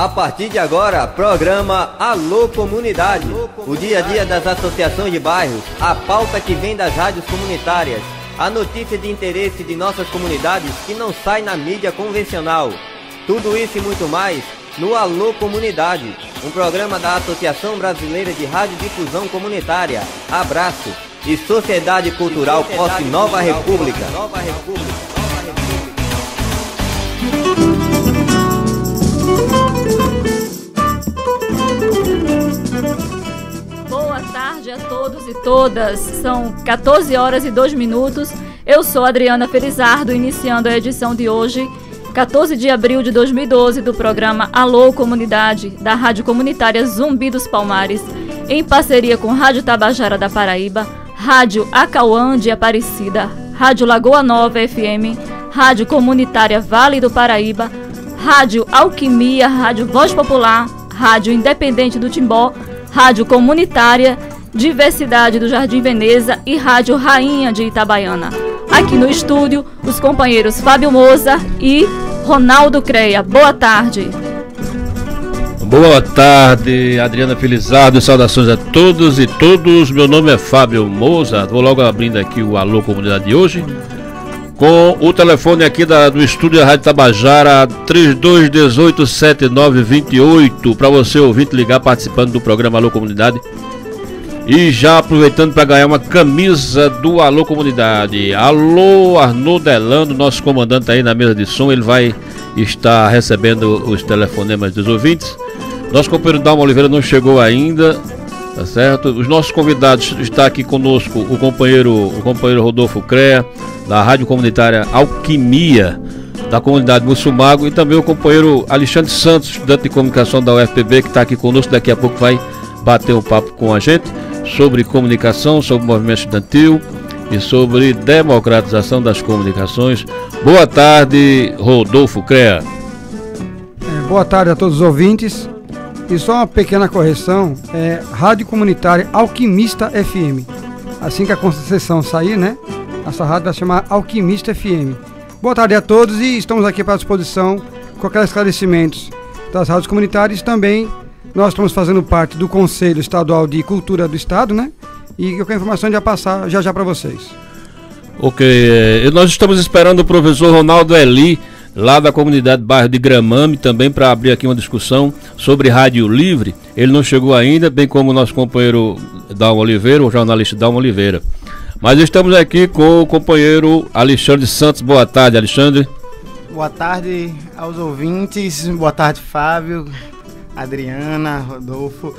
A partir de agora, programa Alô Comunidade. O dia a dia das associações de bairros, a pauta que vem das rádios comunitárias, a notícia de interesse de nossas comunidades que não sai na mídia convencional. Tudo isso e muito mais no Alô Comunidade, um programa da Associação Brasileira de Radiodifusão Comunitária, Abraço, e Sociedade Cultural Posse Nova República. Boa tarde a todos e todas. São 14 horas e 2 minutos. Eu sou Adriana Felizardo, iniciando a edição de hoje, 14 de abril de 2012, do programa Alô Comunidade, da Rádio Comunitária Zumbi dos Palmares, em parceria com Rádio Tabajara da Paraíba, Rádio Acauã de Aparecida, Rádio Lagoa Nova FM, Rádio Comunitária Vale do Paraíba, Rádio Alquimia, Rádio Voz Popular, Rádio Independente do Timbó, Rádio Comunitária Diversidade do Jardim Veneza e Rádio Rainha de Itabaiana. Aqui no estúdio, os companheiros Fábio Moza e Ronaldo Creia. Boa tarde. Boa tarde, Adriana Felizardo. Saudações a todos e todos. Meu nome é Fábio Moza. Vou logo abrindo aqui o Alô Comunidade de hoje, com o telefone aqui do estúdio da Rádio Tabajara, 3218-7928, para você ouvinte ligar participando do programa Alô Comunidade. E já aproveitando para ganhar uma camisa do Alô Comunidade. Alô Arnoldo Delano, nosso comandante aí na mesa de som, ele vai estar recebendo os telefonemas dos ouvintes. Nosso companheiro Dalma Oliveira não chegou ainda, tá certo? Os nossos convidados, está aqui conosco o companheiro Rodolfo Crea, da Rádio Comunitária Alquimia, da comunidade Mussumago, e também o companheiro Alexandre Santos, estudante de comunicação da UFPB, que está aqui conosco, daqui a pouco vai bater um papo com a gente sobre comunicação, sobre movimento estudantil e sobre democratização das comunicações. Boa tarde, Rodolfo Crea. Boa tarde a todos os ouvintes. E só uma pequena correção, Rádio Comunitária Alquimista FM. Assim que a concessão sair, né? Essa rádio vai chamar Alquimista FM. Boa tarde a todos e estamos aqui para a disposição com qualquer esclarecimentos das rádios comunitárias. Também nós estamos fazendo parte do Conselho Estadual de Cultura do Estado, né? E qualquer informação já passar já para vocês. Ok, nós estamos esperando o professor Ronaldo Eli, lá da comunidade bairro de Gramame, também para abrir aqui uma discussão sobre rádio livre. Ele não chegou ainda, bem como o nosso companheiro Dalma Oliveira, o jornalista Dalma Oliveira. Mas estamos aqui com o companheiro Alexandre Santos. Boa tarde, Alexandre. Boa tarde aos ouvintes, boa tarde, Fábio, Adriana, Rodolfo.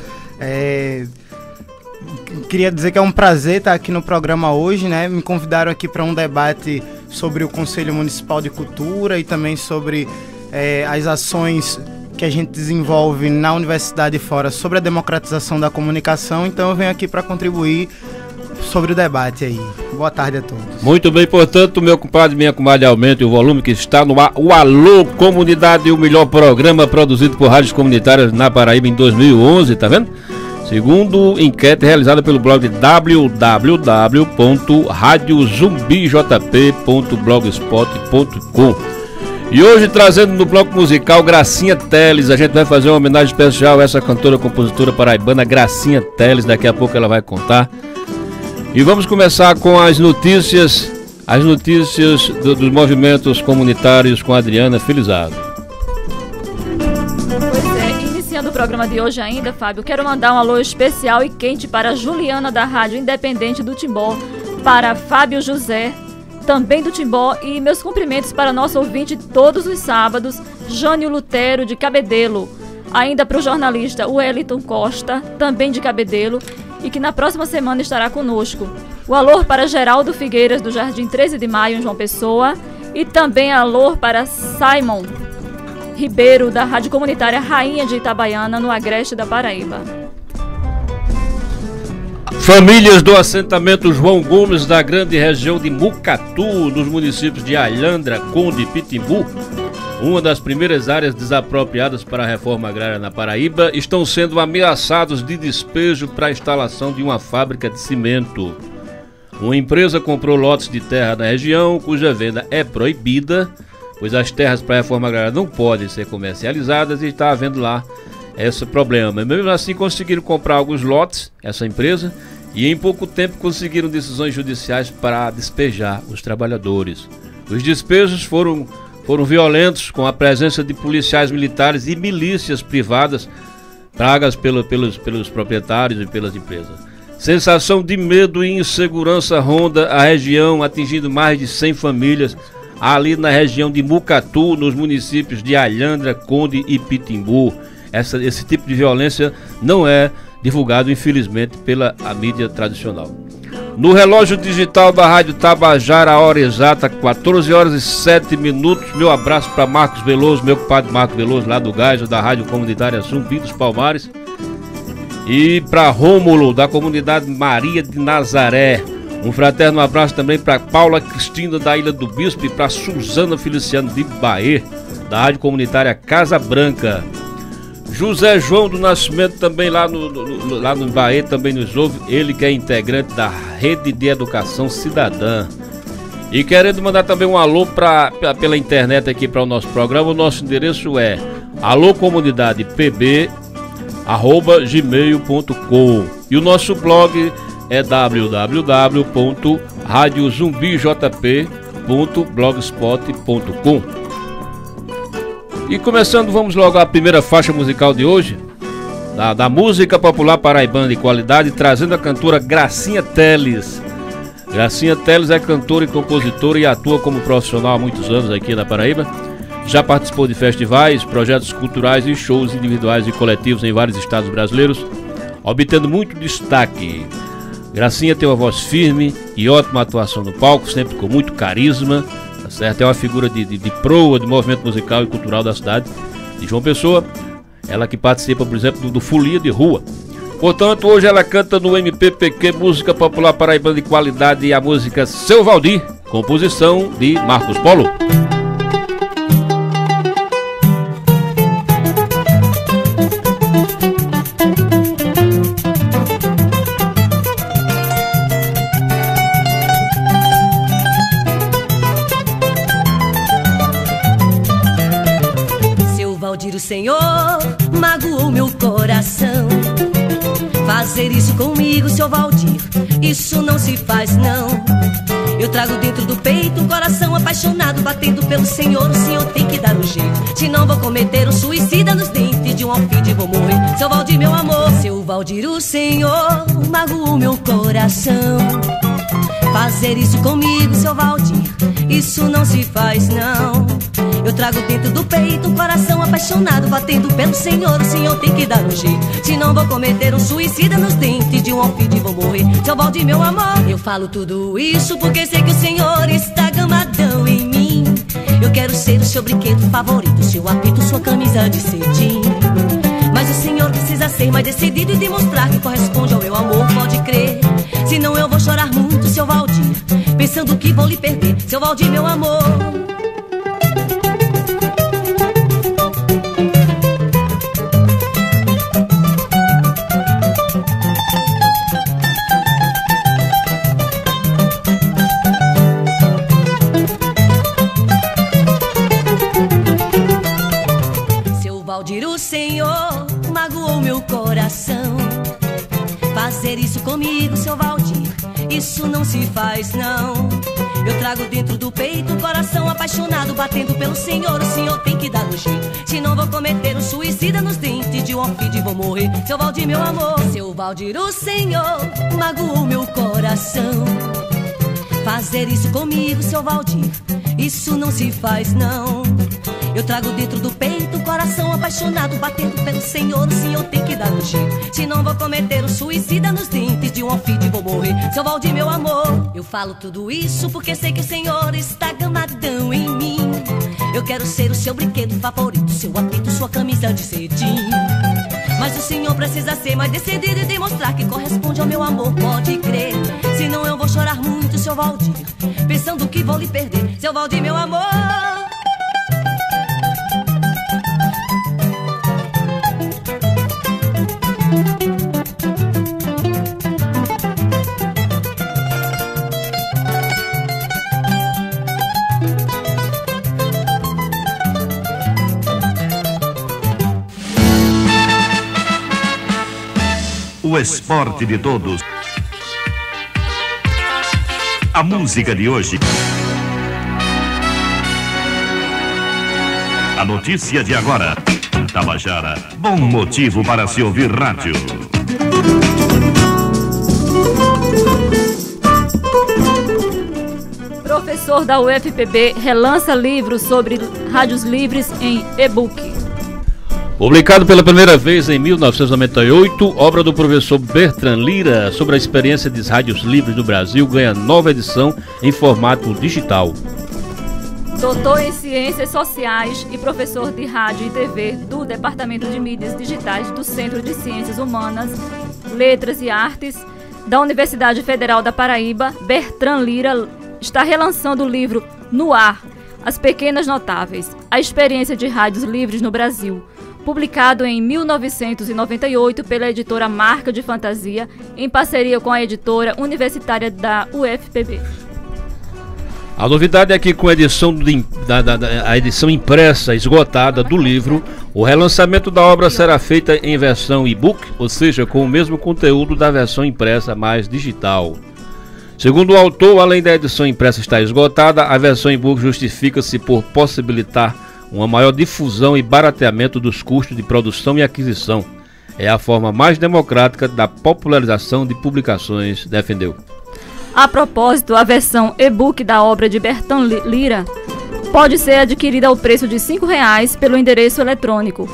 Queria dizer que é um prazer estar aqui no programa hoje, né? Me convidaram aqui para um debate sobre o Conselho Municipal de Cultura e também sobre as ações que a gente desenvolve na universidade e fora sobre a democratização da comunicação. Então eu venho aqui para contribuir sobre o debate aí. Boa tarde a todos. Muito bem, portanto, meu compadre, minha comadre, aumente o volume que está no ar. O Alô Comunidade, o melhor programa produzido por rádios comunitárias na Paraíba em 2011, tá vendo? Segundo enquete realizada pelo blog www.radiozumbijp.blogspot.com. E hoje trazendo no bloco musical Gracinha Teles. A gente vai fazer uma homenagem especial a essa cantora, compositora paraibana Gracinha Teles. Daqui a pouco ela vai contar. E vamos começar com as notícias dos movimentos comunitários com a Adriana Felizardo. Pois é, iniciando o programa de hoje ainda, Fábio, quero mandar um alô especial e quente para a Juliana da Rádio Independente do Timbó, para Fábio José, também do Timbó, e meus cumprimentos para nosso ouvinte todos os sábados, Jânio Lutero de Cabedelo, ainda para o jornalista Wellington Costa, também de Cabedelo, e que na próxima semana estará conosco. O alô para Geraldo Figueiras, do Jardim 13 de Maio, em João Pessoa, e também alô para Simon Ribeiro, da Rádio Comunitária Rainha de Itabaiana, no Agreste da Paraíba. Famílias do assentamento João Gomes, da grande região de Mucatu, nos municípios de Alhandra, Conde e Pitimbu, uma das primeiras áreas desapropriadas para a reforma agrária na Paraíba, estão sendo ameaçados de despejo para a instalação de uma fábrica de cimento. Uma empresa comprou lotes de terra na região, cuja venda é proibida, pois as terras para a reforma agrária não podem ser comercializadas e está havendo lá esse problema. Mesmo assim conseguiram comprar alguns lotes, essa empresa, e em pouco tempo conseguiram decisões judiciais para despejar os trabalhadores. Os despejos foram violentos, com a presença de policiais militares e milícias privadas pagas pelos proprietários e pelas empresas. Sensação de medo e insegurança ronda a região, atingindo mais de 100 famílias ali na região de Mucatu, nos municípios de Alhandra, Conde e Pitimbu. Esse tipo de violência não é divulgado, infelizmente, pela mídia tradicional. No relógio digital da Rádio Tabajara, a hora exata, 14 horas e 7 minutos. Meu abraço para Marcos Veloso, meu compadre Marcos Veloso, lá do Gajo, da Rádio Comunitária Zumbi dos Palmares. E para Rômulo, da comunidade Maria de Nazaré. Um fraterno abraço também para Paula Cristina, da Ilha do Bispo, e para Suzana Feliciano de Bahia, da Rádio Comunitária Casa Branca. José João do Nascimento, também lá no Bahia, também nos ouve. Ele que é integrante da Rede de Educação Cidadã. E querendo mandar também um alô pela internet aqui para o nosso programa. O nosso endereço é alocomunidadepb@gmail.com. E o nosso blog é www.radiozumbijp.blogspot.com. E começando, vamos logo à primeira faixa musical de hoje, da música popular paraibana de qualidade, trazendo a cantora Gracinha Teles. Gracinha Teles é cantora e compositora e atua como profissional há muitos anos aqui na Paraíba. Já participou de festivais, projetos culturais e shows individuais e coletivos em vários estados brasileiros, obtendo muito destaque. Gracinha tem uma voz firme e ótima atuação no palco, sempre com muito carisma. Tá certo? É uma figura de proa do movimento musical e cultural da cidade de João Pessoa. Ela que participa, por exemplo, do Folia de Rua. Portanto, hoje ela canta no MPPQ, música popular paraibana de qualidade, e a música Seu Valdir, composição de Marcos Polo. O Senhor magoou meu coração. Fazer isso comigo, seu Valdir, isso não se faz não. Eu trago dentro do peito um coração apaixonado, batendo pelo Senhor. O Senhor tem que dar um jeito, senão vou cometer um suicida nos dentes de um alfide, vou morrer. Seu Valdir, meu amor, seu Valdir, o Senhor magoou meu coração. Fazer isso comigo, seu Valdir, isso não se faz não. Eu trago dentro do peito um coração apaixonado, batendo pelo Senhor. O Senhor tem que dar um jeito, senão vou cometer um suicida nos dentes de um alfide, vou morrer. Seu Valdir, meu amor, eu falo tudo isso porque sei que o Senhor está gamadão em mim. Eu quero ser o seu brinquedo favorito, seu apito, sua camisa de cetim. Mas o Senhor precisa ser mais decidido e demonstrar que corresponde ao meu amor, pode crer. Senão eu vou chorar muito, seu Valdir, pensando que vou lhe perder. Seu Valdir, meu amor. O Senhor magoou meu coração. Fazer isso comigo, seu Valdir, isso não se faz não. Eu trago dentro do peito um coração apaixonado, batendo pelo Senhor. O Senhor tem que dar um jeito, senão vou cometer um suicida nos dentes de um alfide, vou morrer. Seu Valdir, meu amor, seu Valdir, o Senhor magoou meu coração. Fazer isso comigo, seu Valdir, isso não se faz não. Eu trago dentro do peito um coração apaixonado, batendo pelo Senhor. O Senhor tem que dar um jeito, senão vou cometer um suicida nos dentes de um alfide, vou morrer. Seu Valdir, meu amor, eu falo tudo isso porque sei que o Senhor está gamadão em mim. Eu quero ser o seu brinquedo favorito, seu apito, sua camisa de cetim. Mas o Senhor precisa ser mais decidido e demonstrar que corresponde ao meu amor, pode crer. Senão eu vou chorar muito, seu Valdir, pensando que vou lhe perder. Seu Valdir, meu amor. o esporte de todos. A música de hoje. A notícia de agora. Tabajara, bom motivo para se ouvir rádio. Professor da UFPB relança livro sobre rádios livres em e-book. Publicado pela primeira vez em 1998, obra do professor Bertrand Lira sobre a experiência das rádios livres do Brasil ganha nova edição em formato digital. Doutor em Ciências Sociais e professor de Rádio e TV do Departamento de Mídias Digitais do Centro de Ciências Humanas, Letras e Artes da Universidade Federal da Paraíba, Bertrand Lira está relançando o livro No Ar, As Pequenas Notáveis, a experiência de rádios livres no Brasil, publicado em 1998 pela editora Marca de Fantasia, em parceria com a editora universitária da UFPB. A novidade é que com a edição, a edição impressa esgotada do livro, o relançamento da obra será feita em versão e-book, ou seja, com o mesmo conteúdo da versão impressa mais digital. Segundo o autor, além da edição impressa estar esgotada, a versão e-book justifica-se por possibilitar uma maior difusão e barateamento dos custos de produção e aquisição. É a forma mais democrática da popularização de publicações, defendeu. A propósito, a versão e-book da obra de Bertrand Lira pode ser adquirida ao preço de R$ 5,00 pelo endereço eletrônico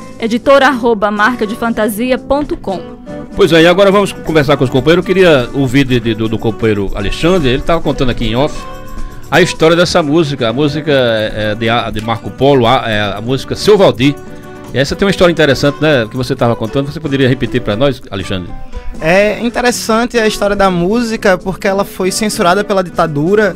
editora@marcadefantasia.com. Pois é, e agora vamos conversar com os companheiros. Eu queria ouvir do companheiro Alexandre, ele estava contando aqui em off a história dessa música. A música é de Marco Polo, a música Seu Valdir. E essa tem uma história interessante, né, que você estava contando. Você poderia repetir para nós, Alexandre? É interessante a história da música porque ela foi censurada pela ditadura.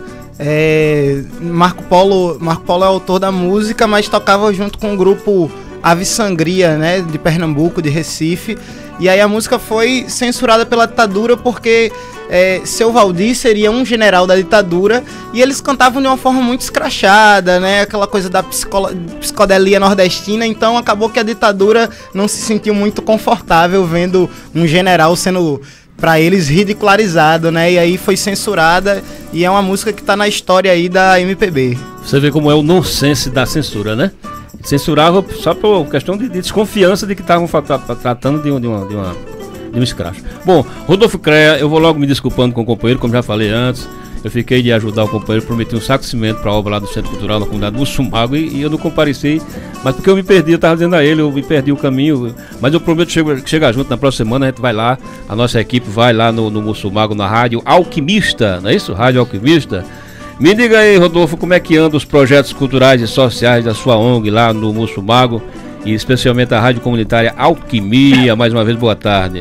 Marco Polo é autor da música, mas tocava junto com o grupo Ave Sangria, né, de Pernambuco, de Recife. E aí a música foi censurada pela ditadura porque Seu Valdir seria um general da ditadura e eles cantavam de uma forma muito escrachada, né? Aquela coisa da psicodelia nordestina. Então acabou que a ditadura não se sentiu muito confortável vendo um general sendo, para eles, ridicularizado, né? E aí foi censurada e é uma música que tá na história aí da MPB. Você vê como é o nonsense da censura, né? Censurava só por questão de desconfiança de que estavam tratando de um escracho. Bom, Rodolfo Crea, eu vou logo me desculpando com o companheiro, como já falei antes. Eu fiquei de ajudar o companheiro, prometi um saco de cimento para a obra lá do Centro Cultural na comunidade Mussumago e eu não compareci, mas porque eu me perdi, eu estava dizendo a ele, eu me perdi o caminho, mas eu prometo chegar junto na próxima semana, a gente vai lá, a nossa equipe vai lá no Mussumago, na Rádio Alquimista, não é isso? Rádio Alquimista. Me diga aí, Rodolfo, como é que andam os projetos culturais e sociais da sua ONG lá no Mussumago e especialmente a Rádio Comunitária Alquimia. Mais uma vez, boa tarde.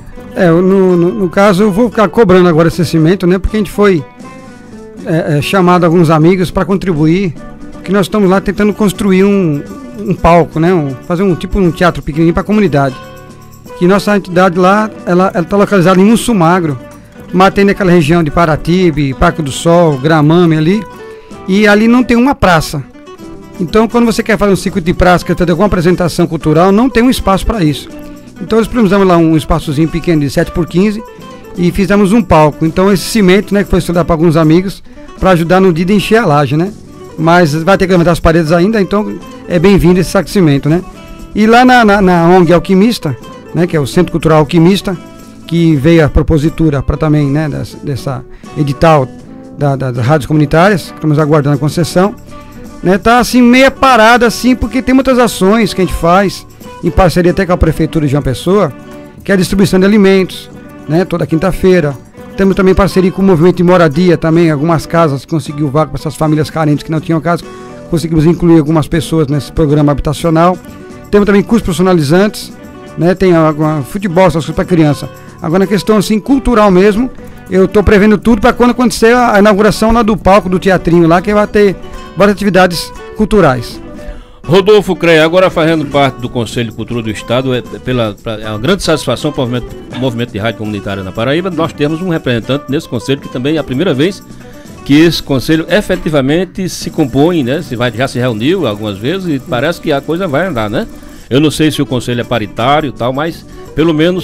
No caso, eu vou ficar cobrando agora esse cimento, né? Porque a gente foi chamado alguns amigos para contribuir, que nós estamos lá tentando construir um palco, né? Fazer um teatro pequenininho para a comunidade. Que nossa entidade lá, ela está localizada em Mussumago, matando aquela região de Paratibe, Parque do Sol, Gramame ali, e ali não tem uma praça. Então, quando você quer fazer um circuito de praça, quer ter alguma apresentação cultural, não tem um espaço para isso. Então, nós precisamos lá um espaçozinho pequeno de 7x15 e fizemos um palco. Então, esse cimento, né, que foi estudado para alguns amigos, para ajudar no dia de encher a laje, né? Mas vai ter que levantar as paredes ainda, então é bem-vindo esse saco de cimento, né? E lá na ONG Alquimista, né, que é o Centro Cultural Alquimista, que veio a propositura para também, né, dessa edital das rádios comunitárias, que estamos aguardando a concessão, né, tá assim meia parada assim, porque tem muitas ações que a gente faz em parceria até com a prefeitura de João Pessoa, que é a distribuição de alimentos, né, toda quinta-feira. Temos também parceria com o movimento de moradia também, algumas casas conseguiu vaga para essas famílias carentes que não tinham casa, conseguimos incluir algumas pessoas nesse programa habitacional. Temos também cursos profissionalizantes, né, tem futebol, essas coisas para criança. Agora, na questão assim, cultural mesmo, eu estou prevendo tudo para quando acontecer a inauguração lá do palco do teatrinho lá, que vai ter várias atividades culturais. Rodolfo Crea, agora fazendo parte do Conselho de Cultura do Estado, é uma grande satisfação para o movimento de rádio comunitária na Paraíba. Nós temos um representante nesse conselho, que também é a primeira vez que esse conselho efetivamente se compõe, né? Já se reuniu algumas vezes e parece que a coisa vai andar, né? Eu não sei se o conselho é paritário e tal, mas pelo menos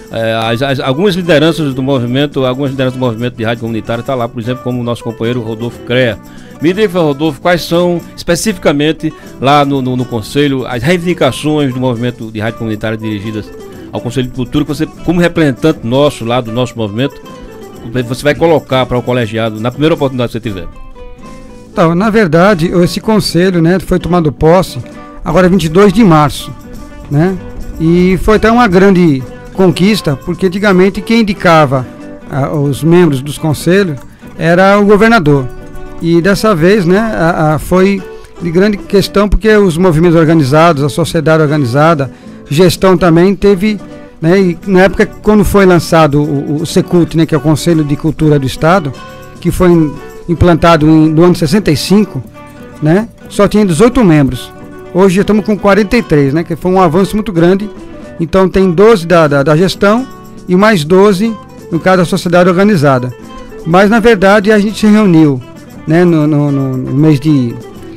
Algumas lideranças do movimento de rádio comunitária está lá, por exemplo, como o nosso companheiro Rodolfo Crea. Me diga, Rodolfo, quais são especificamente lá no Conselho as reivindicações do movimento de rádio comunitária dirigidas ao Conselho de Cultura, que você, como representante nosso lá do nosso movimento, você vai colocar para o colegiado na primeira oportunidade que você tiver. Então, na verdade, esse conselho, né, foi tomado posse agora 22 de março, né? E foi até uma grande conquista, porque antigamente quem indicava os membros dos conselhos era o governador. E dessa vez, né, foi de grande questão, porque os movimentos organizados, a sociedade organizada, gestão também teve, né, e na época quando foi lançado o Secult, né, que é o Conselho de Cultura do Estado, que foi implantado no ano 65, né, só tinha 18 membros. Hoje já estamos com 43, né, que foi um avanço muito grande. Então tem 12 da gestão e mais 12 no caso da sociedade organizada. Mas na verdade a gente se reuniu, né, no mês de...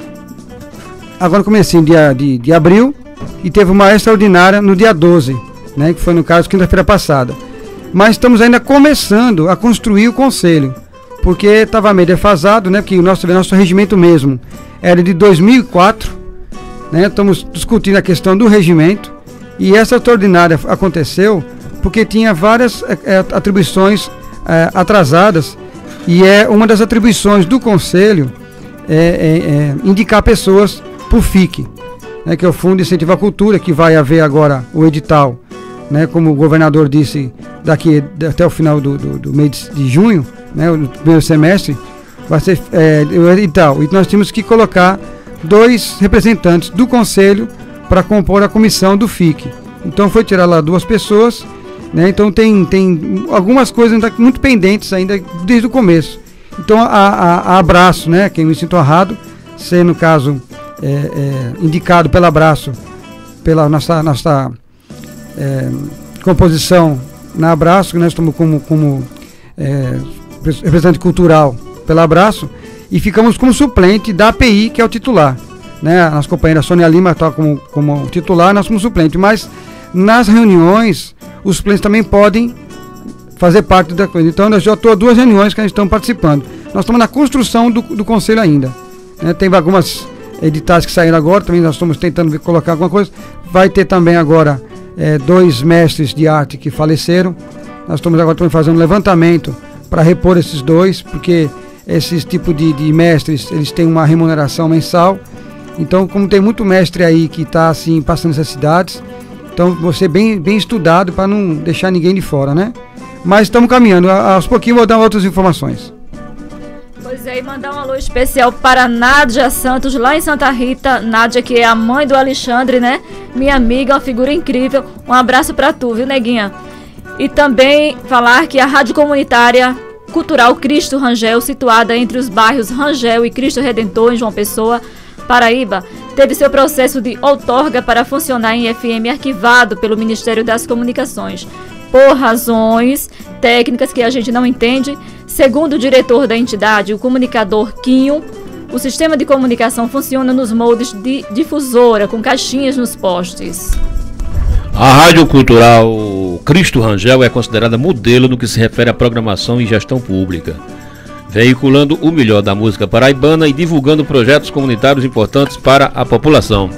agora comecinho de abril, e teve uma extraordinária no dia 12, né, que foi no caso quinta-feira passada. Mas estamos ainda começando a construir o conselho, porque estava meio defasado, né, porque o nosso regimento mesmo era de 2004, né, estamos discutindo a questão do regimento, e essa extraordinária aconteceu porque tinha várias atribuições atrasadas, e uma das atribuições do conselho indicar pessoas para o FIC, né, que é o Fundo de Incentivo à Cultura, que vai haver agora o edital, né, como o governador disse, daqui até o final do mês de junho, né, o primeiro semestre, vai ser o edital. E nós tínhamos que colocar 2 representantes do conselho para compor a comissão do FIC. Então foi tirar lá 2 pessoas, né, então tem algumas coisas ainda muito pendentes ainda desde o começo. Então a Abraço, né, quem me sinto honrado, ser no caso indicado pela Abraço, pela nossa composição na Abraço, que nós estamos como representante cultural pela Abraço, e ficamos como suplente da API, que é o titular, né? A nossa companheira Sônia Lima está como titular, nós somos suplente, mas nas reuniões os suplentes também podem fazer parte da coisa. Então nós já estou 2 reuniões que a gente estamos participando. Nós estamos na construção do conselho ainda, né? Tem algumas editais que saíram agora, também nós estamos tentando colocar alguma coisa. Vai ter também agora 2 mestres de arte que faleceram. Nós estamos agora também fazendo um levantamento para repor esses 2, porque esses tipos de mestres, eles têm uma remuneração mensal. Então, como tem muito mestre aí que está assim, passando necessidades, então você bem estudado para não deixar ninguém de fora, né? Mas estamos caminhando, aos pouquinhos vou dar outras informações. Pois é, e mandar um alô especial para Nádia Santos, lá em Santa Rita. Nádia, que é a mãe do Alexandre, né? Minha amiga, uma figura incrível. Um abraço para tu, viu, neguinha? E também falar que a Rádio Comunitária Cultural Cristo Rangel, situada entre os bairros Rangel e Cristo Redentor, em João Pessoa, Paraíba, teve seu processo de outorga para funcionar em FM arquivado pelo Ministério das Comunicações, por razões técnicas que a gente não entende. Segundo o diretor da entidade, o comunicador Quinho, o sistema de comunicação funciona nos moldes de difusora, com caixinhas nos postes. A Rádio Cultural Cristo Rangel é considerada modelo no que se refere à programação e gestão pública, veiculando o melhor da música paraibana e divulgando projetos comunitários importantes para a população.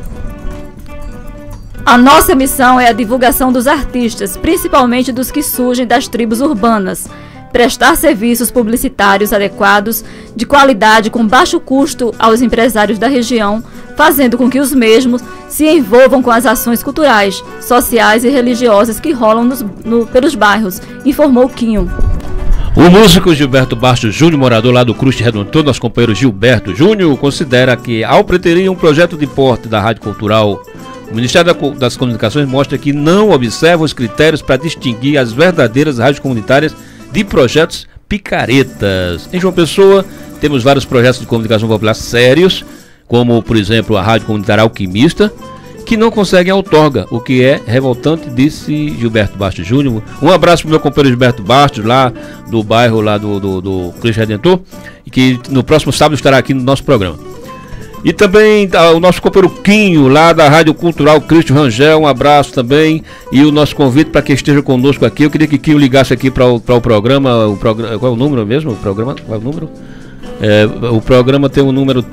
A nossa missão é a divulgação dos artistas, principalmente dos que surgem das tribos urbanas, prestar serviços publicitários adequados, de qualidade, com baixo custo aos empresários da região, fazendo com que os mesmos se envolvam com as ações culturais, sociais e religiosas que rolam pelos bairros, informou Quinho. O músico Gilberto Bastos Júnior, morador lá do Cristo Redentor, nosso companheiro Gilberto Júnior, considera que, ao preterir um projeto de porte da Rádio Cultural, o Ministério das Comunicações mostra que não observa os critérios para distinguir as verdadeiras rádios comunitárias de projetos picaretas. Em João Pessoa, temos vários projetos de comunicação popular sérios, como, por exemplo, a Rádio Comunitária Alquimista, que não conseguem outorga, o que é revoltante, disse Gilberto Bastos Júnior. Um abraço para o meu companheiro Gilberto Bastos, lá do bairro lá do Cristo Redentor, e que no próximo sábado estará aqui no nosso programa. E também o nosso companheiro Quinho, lá da Rádio Cultural Cristo Rangel, um abraço também. E o nosso convite para que esteja conosco aqui. Eu queria que Quinho ligasse aqui para o programa. Qual é o número mesmo? O programa? Qual é o número? O programa tem o número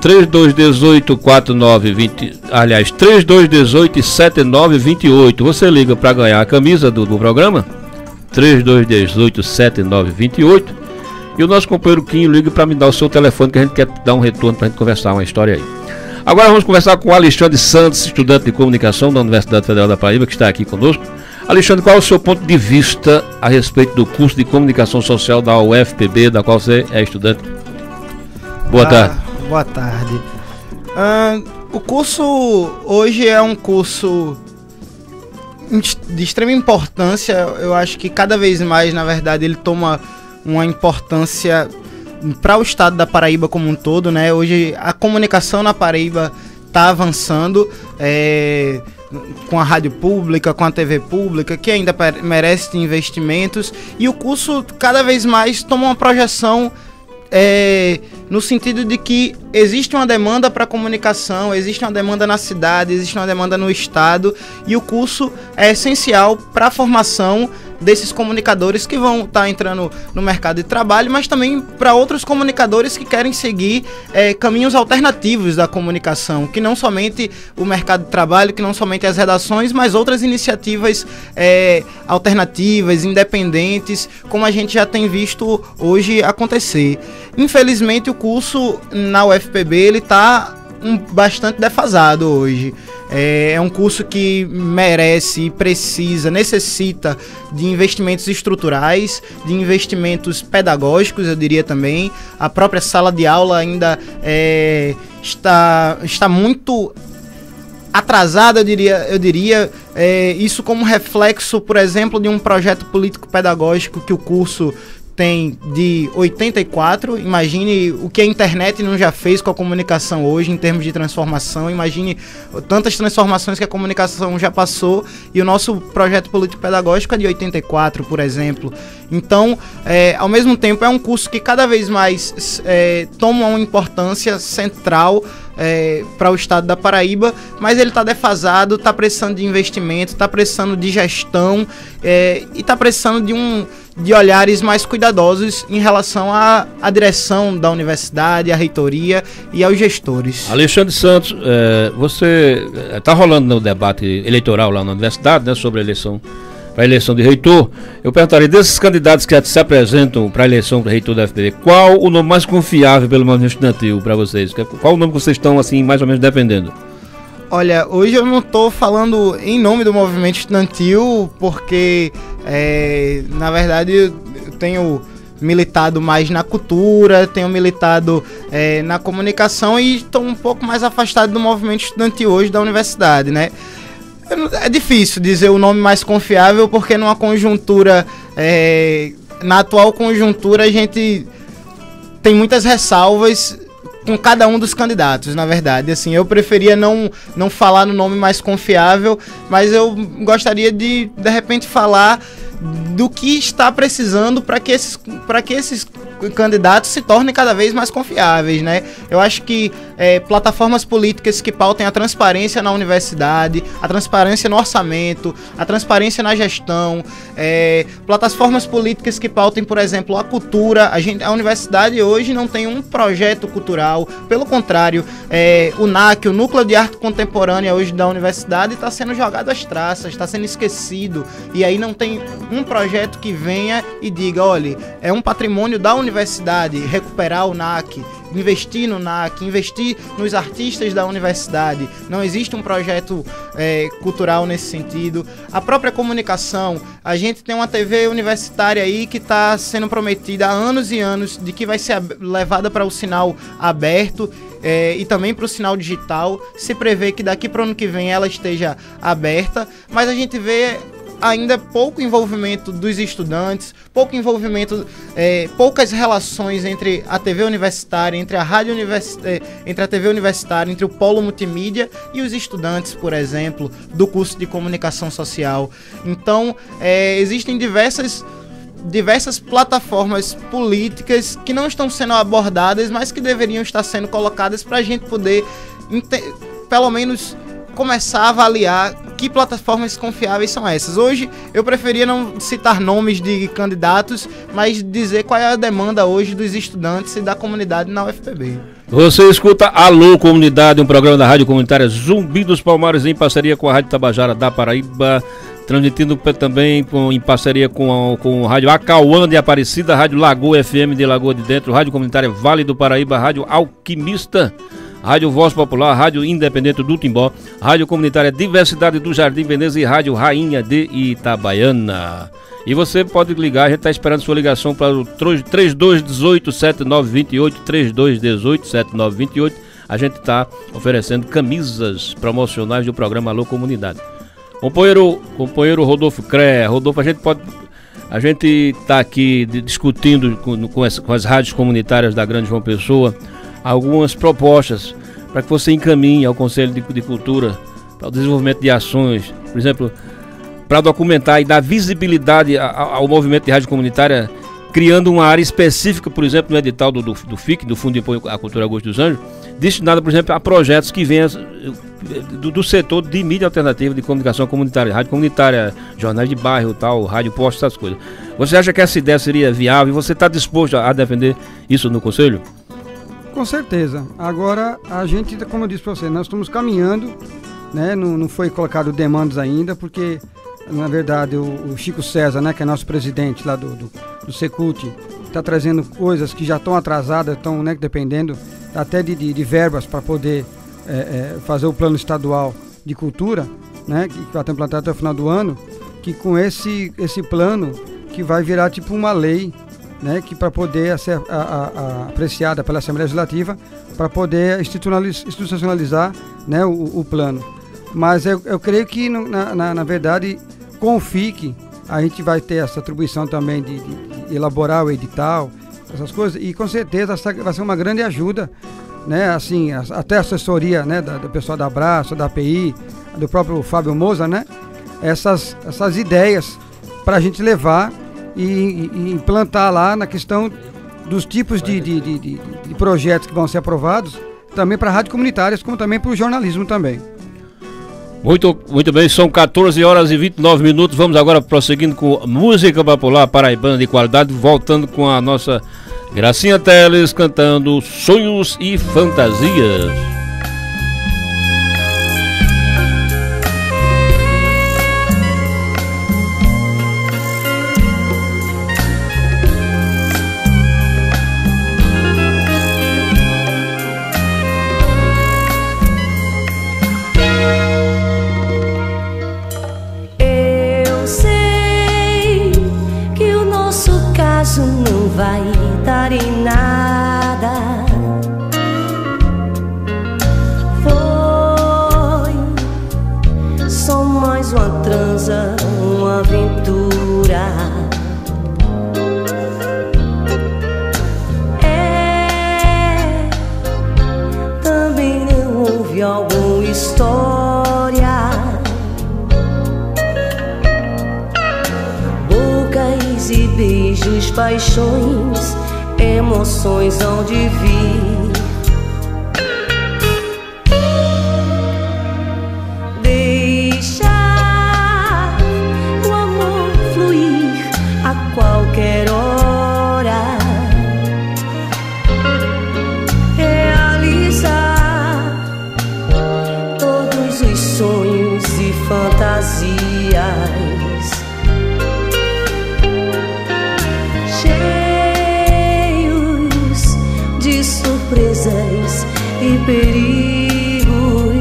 3218-7928. Você liga para ganhar a camisa do programa, 3218-7928. E o nosso companheiro Quinho liga para me dar o seu telefone, que a gente quer dar um retorno para a gente conversar uma história aí. Agora vamos conversar com o Alexandre Santos, estudante de comunicação da Universidade Federal da Paraíba, que está aqui conosco. Alexandre, qual é o seu ponto de vista a respeito do curso de comunicação social da UFPB, da qual você é estudante? Boa tarde. Boa tarde. O curso hoje é um curso de extrema importância. Eu acho que cada vez mais, na verdade, ele toma uma importância para o estado da Paraíba como um todo, né? Hoje a comunicação na Paraíba está avançando, com a rádio pública, com a TV pública, que ainda merece investimentos, e o curso cada vez mais toma uma projeção no sentido de que existe uma demanda para comunicação, existe uma demanda na cidade, existe uma demanda no estado, e o curso é essencial para a formação desses comunicadores que vão estar entrando no mercado de trabalho, mas também para outros comunicadores que querem seguir caminhos alternativos da comunicação, que não somente o mercado de trabalho, que não somente as redações, mas outras iniciativas alternativas, independentes, como a gente já tem visto hoje acontecer. Infelizmente, o curso na UFPB ele está bastante defasado hoje. É um curso que merece, precisa, necessita de investimentos estruturais, de investimentos pedagógicos, eu diria também. A própria sala de aula ainda está muito atrasada, eu diria. Isso como reflexo, por exemplo, de um projeto político-pedagógico que o curso tem de 84, imagine o que a internet não já fez com a comunicação hoje em termos de transformação, imagine tantas transformações que a comunicação já passou, e o nosso projeto político-pedagógico é de 84, por exemplo. Então, ao mesmo tempo, é um curso que cada vez mais toma uma importância central para o estado da Paraíba, mas ele está defasado, está precisando de investimento, está precisando de gestão e está precisando de olhares mais cuidadosos em relação à direção da universidade, à reitoria e aos gestores. Alexandre Santos, você está rolando no debate eleitoral lá na universidade, né, sobre a eleição de reitor. Eu perguntaria, desses candidatos que se apresentam para a eleição para reitor da UFPB, qual o nome mais confiável pelo movimento estudantil para vocês? Qual o nome que vocês estão assim mais ou menos defendendo? Olha, hoje eu não estou falando em nome do movimento estudantil, porque na verdade eu tenho militado mais na cultura, tenho militado na comunicação e estou um pouco mais afastado do movimento estudantil hoje da universidade, né? É difícil dizer o nome mais confiável, porque numa conjuntura, na atual conjuntura, a gente tem muitas ressalvas com cada um dos candidatos, na verdade. Assim, eu preferia não falar no nome mais confiável, mas eu gostaria de repente, falar do que está precisando para que esses candidatos se tornem cada vez mais confiáveis, né? Eu acho que plataformas políticas que pautem a transparência na universidade, a transparência no orçamento, a transparência na gestão, plataformas políticas que pautem, por exemplo, a cultura. A universidade hoje não tem um projeto cultural, pelo contrário, o NAC, o Núcleo de Arte Contemporânea hoje da universidade, está sendo jogado às traças, está sendo esquecido, e aí não tem um projeto que venha e diga, olha, é um patrimônio da universidade recuperar o NAC, investir no NAC, investir nos artistas da universidade. Não existe um projeto cultural nesse sentido. A própria comunicação, a gente tem uma TV universitária aí que está sendo prometida há anos e anos de que vai ser levada para o sinal aberto e também para o sinal digital. Se prevê que daqui para o ano que vem ela esteja aberta, mas a gente vê ainda pouco envolvimento dos estudantes, pouco envolvimento, poucas relações entre a TV universitária, entre a rádio entre a TV universitária, entre o polo multimídia e os estudantes, por exemplo, do curso de comunicação social. Então, existem diversas plataformas políticas que não estão sendo abordadas, mas que deveriam estar sendo colocadas para a gente poder pelo menos começar a avaliar que plataformas confiáveis são essas. Hoje eu preferia não citar nomes de candidatos, mas dizer qual é a demanda hoje dos estudantes e da comunidade na UFPB. Você escuta Alô Comunidade, um programa da Rádio Comunitária Zumbi dos Palmares em parceria com a Rádio Tabajara da Paraíba, transmitindo também em parceria com a Rádio Acauã de Aparecida, Rádio Lagoa FM de Lagoa de Dentro, Rádio Comunitária Vale do Paraíba, Rádio Alquimista, Rádio Voz Popular, Rádio Independente do Timbó, Rádio Comunitária Diversidade do Jardim Veneza e Rádio Rainha de Itabaiana. E você pode ligar, a gente está esperando sua ligação para o 3218-7928, 3218-7928. A gente está oferecendo camisas promocionais do programa Alô Comunidade. Companheiro Rodolfo Cré, Rodolfo, a gente está aqui discutindo com as rádios comunitárias da Grande João Pessoa algumas propostas para que você encaminhe ao Conselho de Cultura para o desenvolvimento de ações, por exemplo, para documentar e dar visibilidade ao movimento de rádio comunitária, criando uma área específica, por exemplo, no edital do FIC, do Fundo de Apoio à Cultura Augusto dos Anjos, destinada, por exemplo, a projetos que venham do setor de mídia alternativa de comunicação comunitária, rádio comunitária, jornais de bairro, tal, rádio posto, essas coisas. Você acha que essa ideia seria viável e você está disposto a defender isso no Conselho? Com certeza. Agora, a gente, como eu disse para você, nós estamos caminhando, né? Não foi colocado demandas ainda, porque, na verdade, o Chico César, né, que é nosso presidente lá do Secult, está trazendo coisas que já estão atrasadas, estão, né, dependendo até de verbas para poder fazer o plano estadual de cultura, né, que vai ter implantado até o final do ano, que com esse plano que vai virar tipo uma lei, né, que para poder ser apreciada pela Assembleia Legislativa, para poder institucionalizar, né, o plano. Mas eu creio que, na verdade, com o FIC, a gente vai ter essa atribuição também de elaborar o edital, essas coisas, e com certeza vai ser uma grande ajuda, né, assim, até a assessoria, né, do pessoal da Abraço, da API, do próprio Fábio Moza, né, essas ideias para a gente levar e implantar lá na questão dos tipos de projetos que vão ser aprovados, também para rádios comunitárias, como também para o jornalismo também. Muito bem, são 14 horas e 29 minutos, vamos agora prosseguindo com música popular paraibana de qualidade, voltando com a nossa Gracinha Teles cantando Sonhos e Fantasias. Não vai dar em nada. Foi só mais uma transa, uma aventura. Também não houve alguma história. Bocas e beijos, paixões, emoções hão de vir. Deixar o amor fluir a qualquer hora. Realizar todos os sonhos e fantasias. Surpresas e perigos.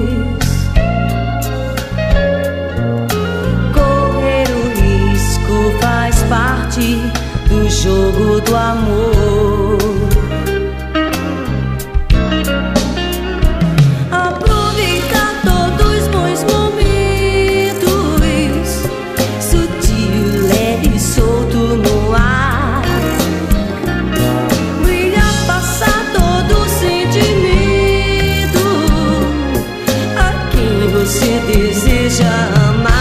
Correr o risco faz parte do jogo do amor. Aproveitar todos os bons momentos, sutil, leve e solto no ar. Você deseja amar.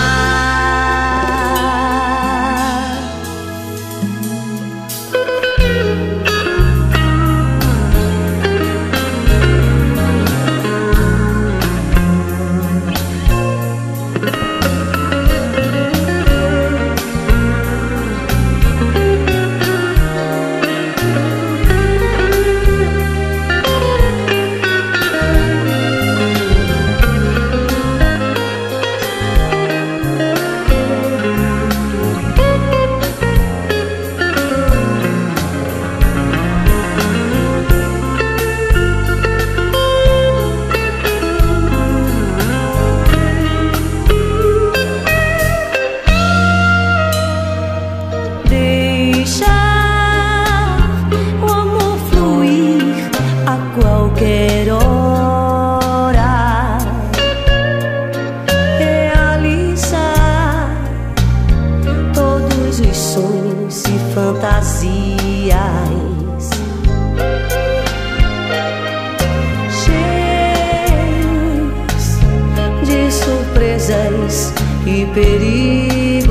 e perigos.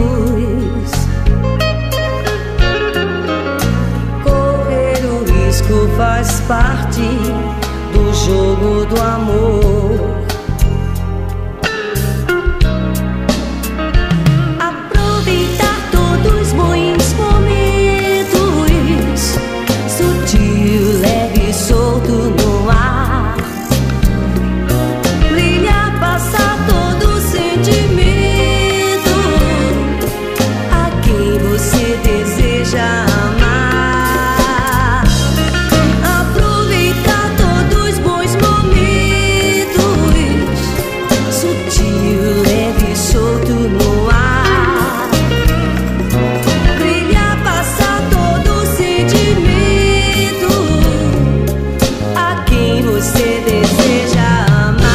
Correr o risco faz parte do jogo do amor. Aproveitar todos os bons momentos, sutil, leve e solto no ar. Brilhar, passar todo sentimento a quem você deseja amar. Aproveitar todos os bons momentos, sutil, leve e solto no ar. Brilhar, passar todo sentimento a quem você deseja amar.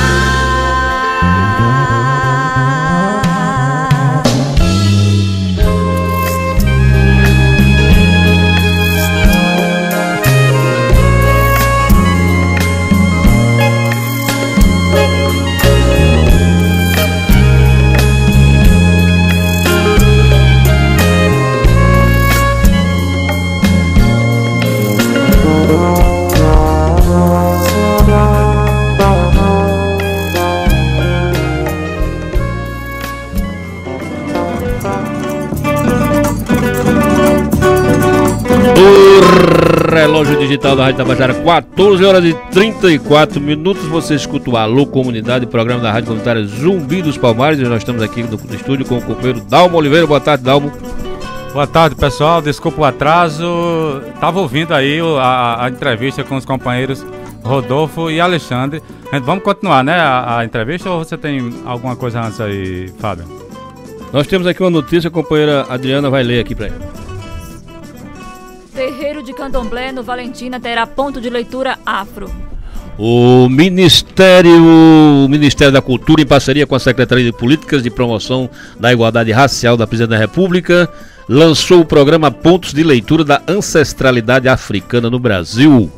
O relógio digital da Rádio Tabajara, 14 horas e 34 minutos. Você escuta o Alô Comunidade, programa da Rádio Comunitária Zumbi dos Palmares. E nós estamos aqui no estúdio com o companheiro Dalmo Oliveira. Boa tarde, Dalmo. Boa tarde, pessoal. Desculpa o atraso. Tava ouvindo aí a entrevista com os companheiros Rodolfo e Alexandre. Vamos continuar, né, a entrevista, ou você tem alguma coisa antes aí, Fábio? Nós temos aqui uma notícia, a companheira Adriana vai ler aqui para ele. Terreiro de Candomblé no Valentina terá ponto de leitura afro. O Ministério da Cultura, em parceria com a Secretaria de Políticas de Promoção da Igualdade Racial da Presidência da República, lançou o programa Pontos de Leitura da Ancestralidade Africana no Brasil.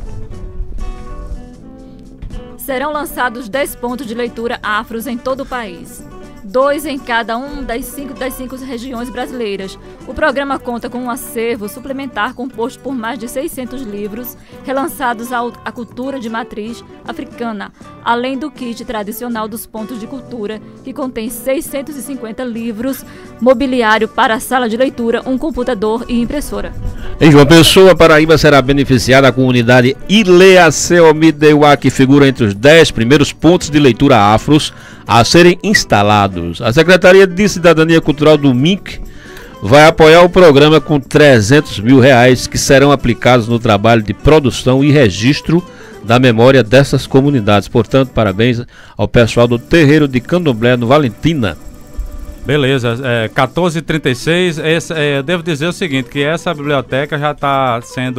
Serão lançados 10 pontos de leitura afros em todo o país, 2 em cada uma das cinco regiões brasileiras. O programa conta com um acervo suplementar composto por mais de 600 livros relançados à cultura de matriz africana, além do kit tradicional dos pontos de cultura, que contém 650 livros, mobiliário para a sala de leitura, um computador e impressora. Em João Pessoa, Paraíba, será beneficiada a comunidade Ileaceu-Mideuá, que figura entre os 10 primeiros pontos de leitura afros a serem instalados. A Secretaria de Cidadania Cultural do MINC vai apoiar o programa com R$300 mil, que serão aplicados no trabalho de produção e registro da memória dessas comunidades. Portanto, parabéns ao pessoal do Terreiro de Candomblé no Valentina. Beleza, 14h36, eu devo dizer o seguinte, que essa biblioteca já está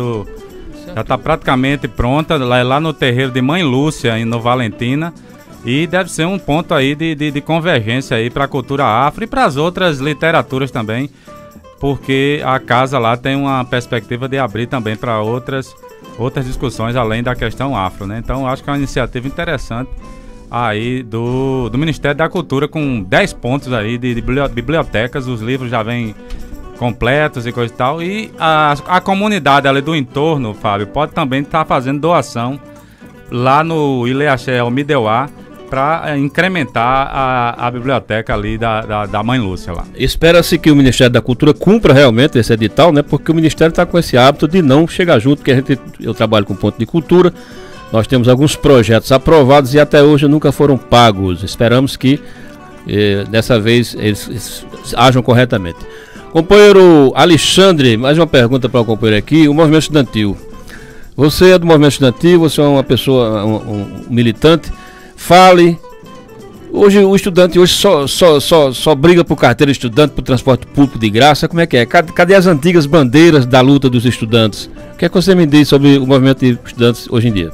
praticamente pronta, lá no terreiro de Mãe Lúcia, no Valentina, e deve ser um ponto aí de convergência aí para a cultura afro e para as outras literaturas também, porque a casa lá tem uma perspectiva de abrir também para outras discussões além da questão afro, né? Então acho que é uma iniciativa interessante aí do Ministério da Cultura, com 10 pontos aí de bibliotecas. Os livros já vêm completos e coisa e tal, e a comunidade ali do entorno, Fábio, pode também estar fazendo doação lá no Ileaceu-Mideuá para incrementar a biblioteca ali da Mãe Lúcia lá. Espera-se que o Ministério da Cultura cumpra realmente esse edital, né? Porque o Ministério está com esse hábito de não chegar junto, porque eu trabalho com ponto de cultura. Nós temos alguns projetos aprovados e até hoje nunca foram pagos. Esperamos que dessa vez eles ajam corretamente. Companheiro Alexandre, mais uma pergunta para o companheiro aqui. O movimento estudantil. Você é do movimento estudantil, você é uma pessoa, um militante. Fale. Hoje o estudante só briga por carteira de estudante, por transporte público de graça. Como é que é? Cadê as antigas bandeiras da luta dos estudantes? O que é que você me diz sobre o movimento de estudantes hoje em dia?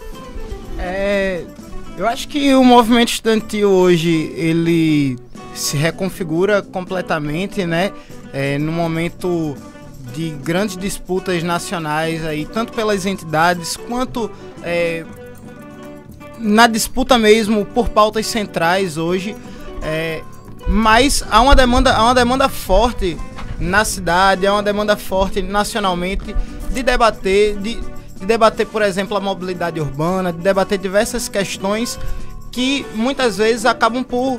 Eu acho que o movimento estudantil hoje, ele se reconfigura completamente, né? No momento de grandes disputas nacionais, aí, tanto pelas entidades quanto na disputa mesmo por pautas centrais hoje. Mas há uma demanda forte na cidade, há uma demanda forte nacionalmente de debater, por exemplo, a mobilidade urbana, de debater diversas questões que muitas vezes acabam por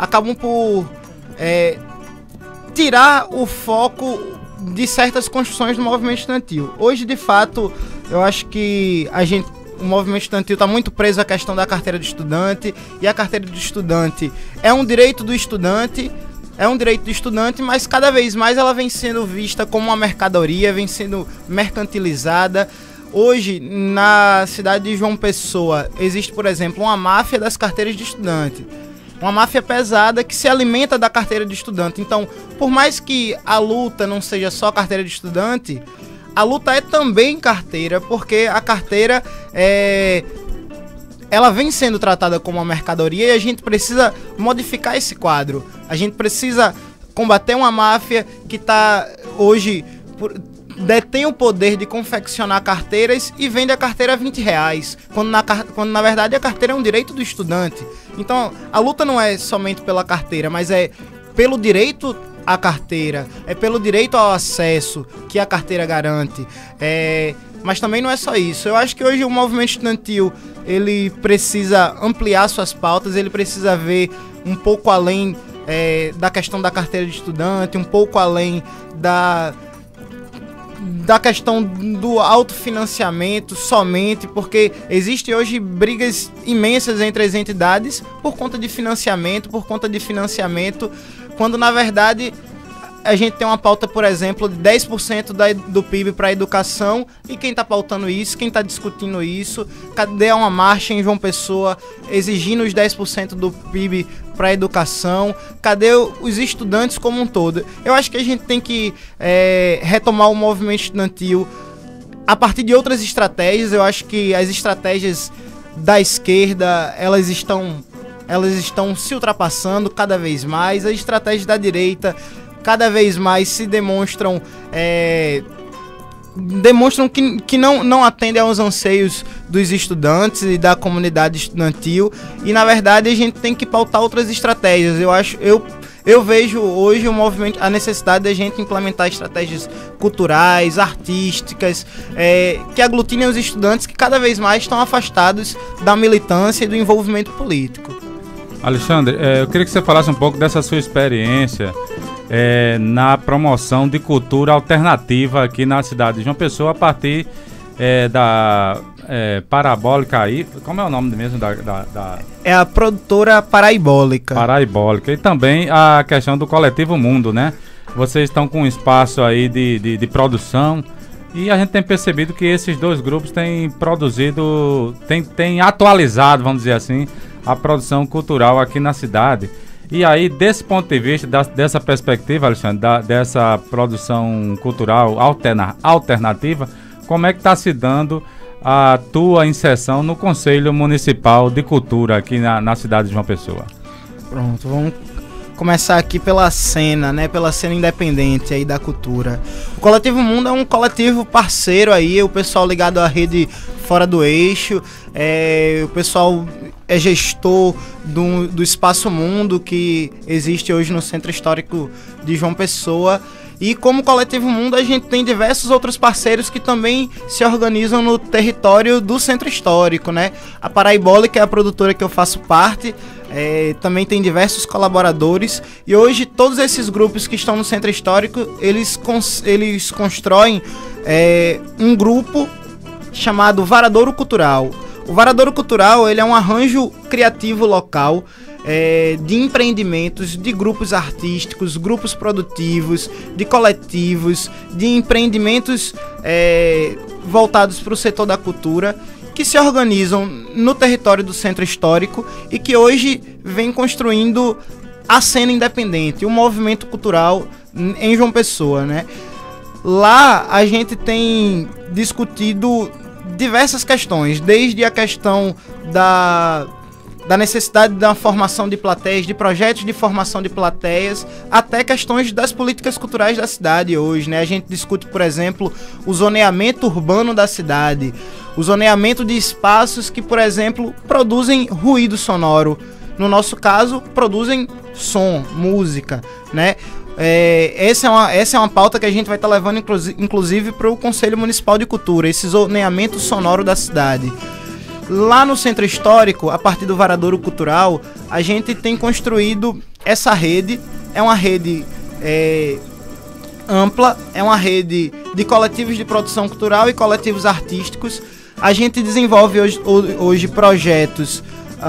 tirar o foco de certas construções do movimento estudantil. Hoje, de fato, eu acho que o movimento estudantil está muito preso à questão da carteira de estudante, e a carteira de estudante é um direito do estudante, mas cada vez mais ela vem sendo vista como uma mercadoria, vem sendo mercantilizada. Hoje, na cidade de João Pessoa, existe, por exemplo, uma máfia das carteiras de estudante. Uma máfia pesada que se alimenta da carteira de estudante. Então, por mais que a luta não seja só carteira de estudante, a luta é também carteira, porque a carteira ela vem sendo tratada como uma mercadoria, e a gente precisa modificar esse quadro. A gente precisa combater uma máfia que está hoje detém o poder de confeccionar carteiras e vende a carteira a R$20, quando na verdade a carteira é um direito do estudante. Então a luta não é somente pela carteira, mas é pelo direito à carteira, é pelo direito ao acesso que a carteira garante. Mas também não é só isso. Eu acho que hoje o movimento estudantil ele precisa ampliar suas pautas, ele precisa ver um pouco além da questão da carteira de estudante, um pouco além da questão do autofinanciamento somente, porque existe hoje brigas imensas entre as entidades por conta de financiamento, quando na verdade a gente tem uma pauta, por exemplo, de 10% do PIB para a educação, e quem está pautando isso, quem está discutindo isso? Cadê uma marcha em João Pessoa exigindo os 10% do PIB para a educação? Cadê os estudantes como um todo? Eu acho que a gente tem que retomar o movimento estudantil a partir de outras estratégias. Eu acho que as estratégias da esquerda, elas estão se ultrapassando cada vez mais. As estratégias da direita cada vez mais se demonstram que não atendem aos anseios dos estudantes e da comunidade estudantil, e na verdade a gente tem que pautar outras estratégias. Eu vejo hoje o movimento, a necessidade da gente implementar estratégias culturais, artísticas, que aglutinem os estudantes que cada vez mais estão afastados da militância e do envolvimento político. Alexandre, eu queria que você falasse um pouco dessa sua experiência na promoção de cultura alternativa aqui na cidade de João Pessoa, a partir da Parabólica aí. Como é o nome mesmo da... É a produtora Paraibólica. E também a questão do Coletivo Mundo, né? Vocês estão com um espaço aí de produção, e a gente tem percebido que esses dois grupos têm produzido, têm atualizado, vamos dizer assim, a produção cultural aqui na cidade. E aí, desse ponto de vista, dessa perspectiva, Alexandre, dessa produção cultural alternativa, como é que está se dando a tua inserção no Conselho Municipal de Cultura aqui na cidade de João Pessoa? Pronto, vamos começar aqui pela cena, né? Pela cena independente aí da cultura. O Coletivo Mundo é um coletivo parceiro aí, o pessoal ligado à rede Fora do Eixo, o pessoal é gestor do Espaço Mundo, que existe hoje no Centro Histórico de João Pessoa. E como Coletivo Mundo, a gente tem diversos outros parceiros que também se organizam no território do Centro Histórico, né? A Paraibólica é a produtora que eu faço parte, também tem diversos colaboradores, e hoje todos esses grupos que estão no Centro Histórico, eles constroem um grupo chamado Varadouro Cultural. O Varadouro Cultural, ele é um arranjo criativo local de empreendimentos, de grupos artísticos, grupos produtivos, de coletivos, de empreendimentos voltados para o setor da cultura, que se organizam no território do Centro Histórico e que hoje vem construindo a cena independente, o movimento cultural em João Pessoa, né? Lá a gente tem discutido diversas questões, desde a questão da necessidade da formação de plateias, de projetos de formação de plateias, até questões das políticas culturais da cidade hoje, né? A gente discute, por exemplo, o zoneamento urbano da cidade, o zoneamento de espaços que, por exemplo, produzem ruído sonoro, no nosso caso, produzem som, música, né? Essa é uma pauta que a gente vai estar levando, inclusive, para o Conselho Municipal de Cultura, esse zoneamento sonoro da cidade. Lá no Centro Histórico, a partir do Varadouro Cultural, a gente tem construído essa rede. É uma rede ampla, é uma rede de coletivos de produção cultural e coletivos artísticos. A gente desenvolve hoje projetos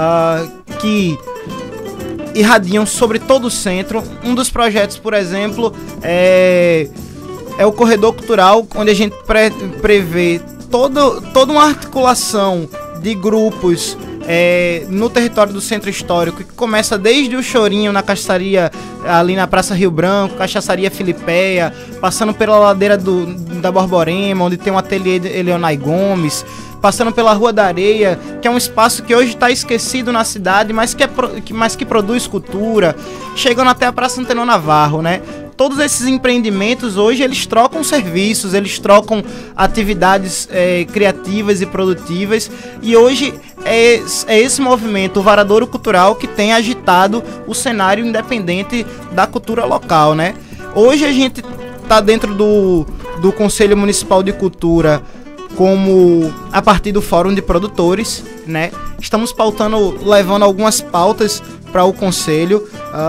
que irradiam sobre todo o centro. Um dos projetos, por exemplo, é o Corredor Cultural, onde a gente prevê toda uma articulação de grupos no território do Centro Histórico, que começa desde o Chorinho, na cachaçaria ali na Praça Rio Branco, cachaçaria Filipeia, passando pela ladeira da Borborema, onde tem um ateliê de Eleonai Gomes, passando pela Rua da Areia, que é um espaço que hoje está esquecido na cidade, mas que produz cultura, chegando até a Praça Antenor Navarro, né? Todos esses empreendimentos hoje, eles trocam serviços, eles trocam atividades criativas e produtivas, e hoje é esse movimento, o Varadouro Cultural, que tem agitado o cenário independente da cultura local, né? Hoje a gente está dentro do Conselho Municipal de Cultura como a partir do Fórum de Produtores, né? Estamos levando algumas pautas para o Conselho,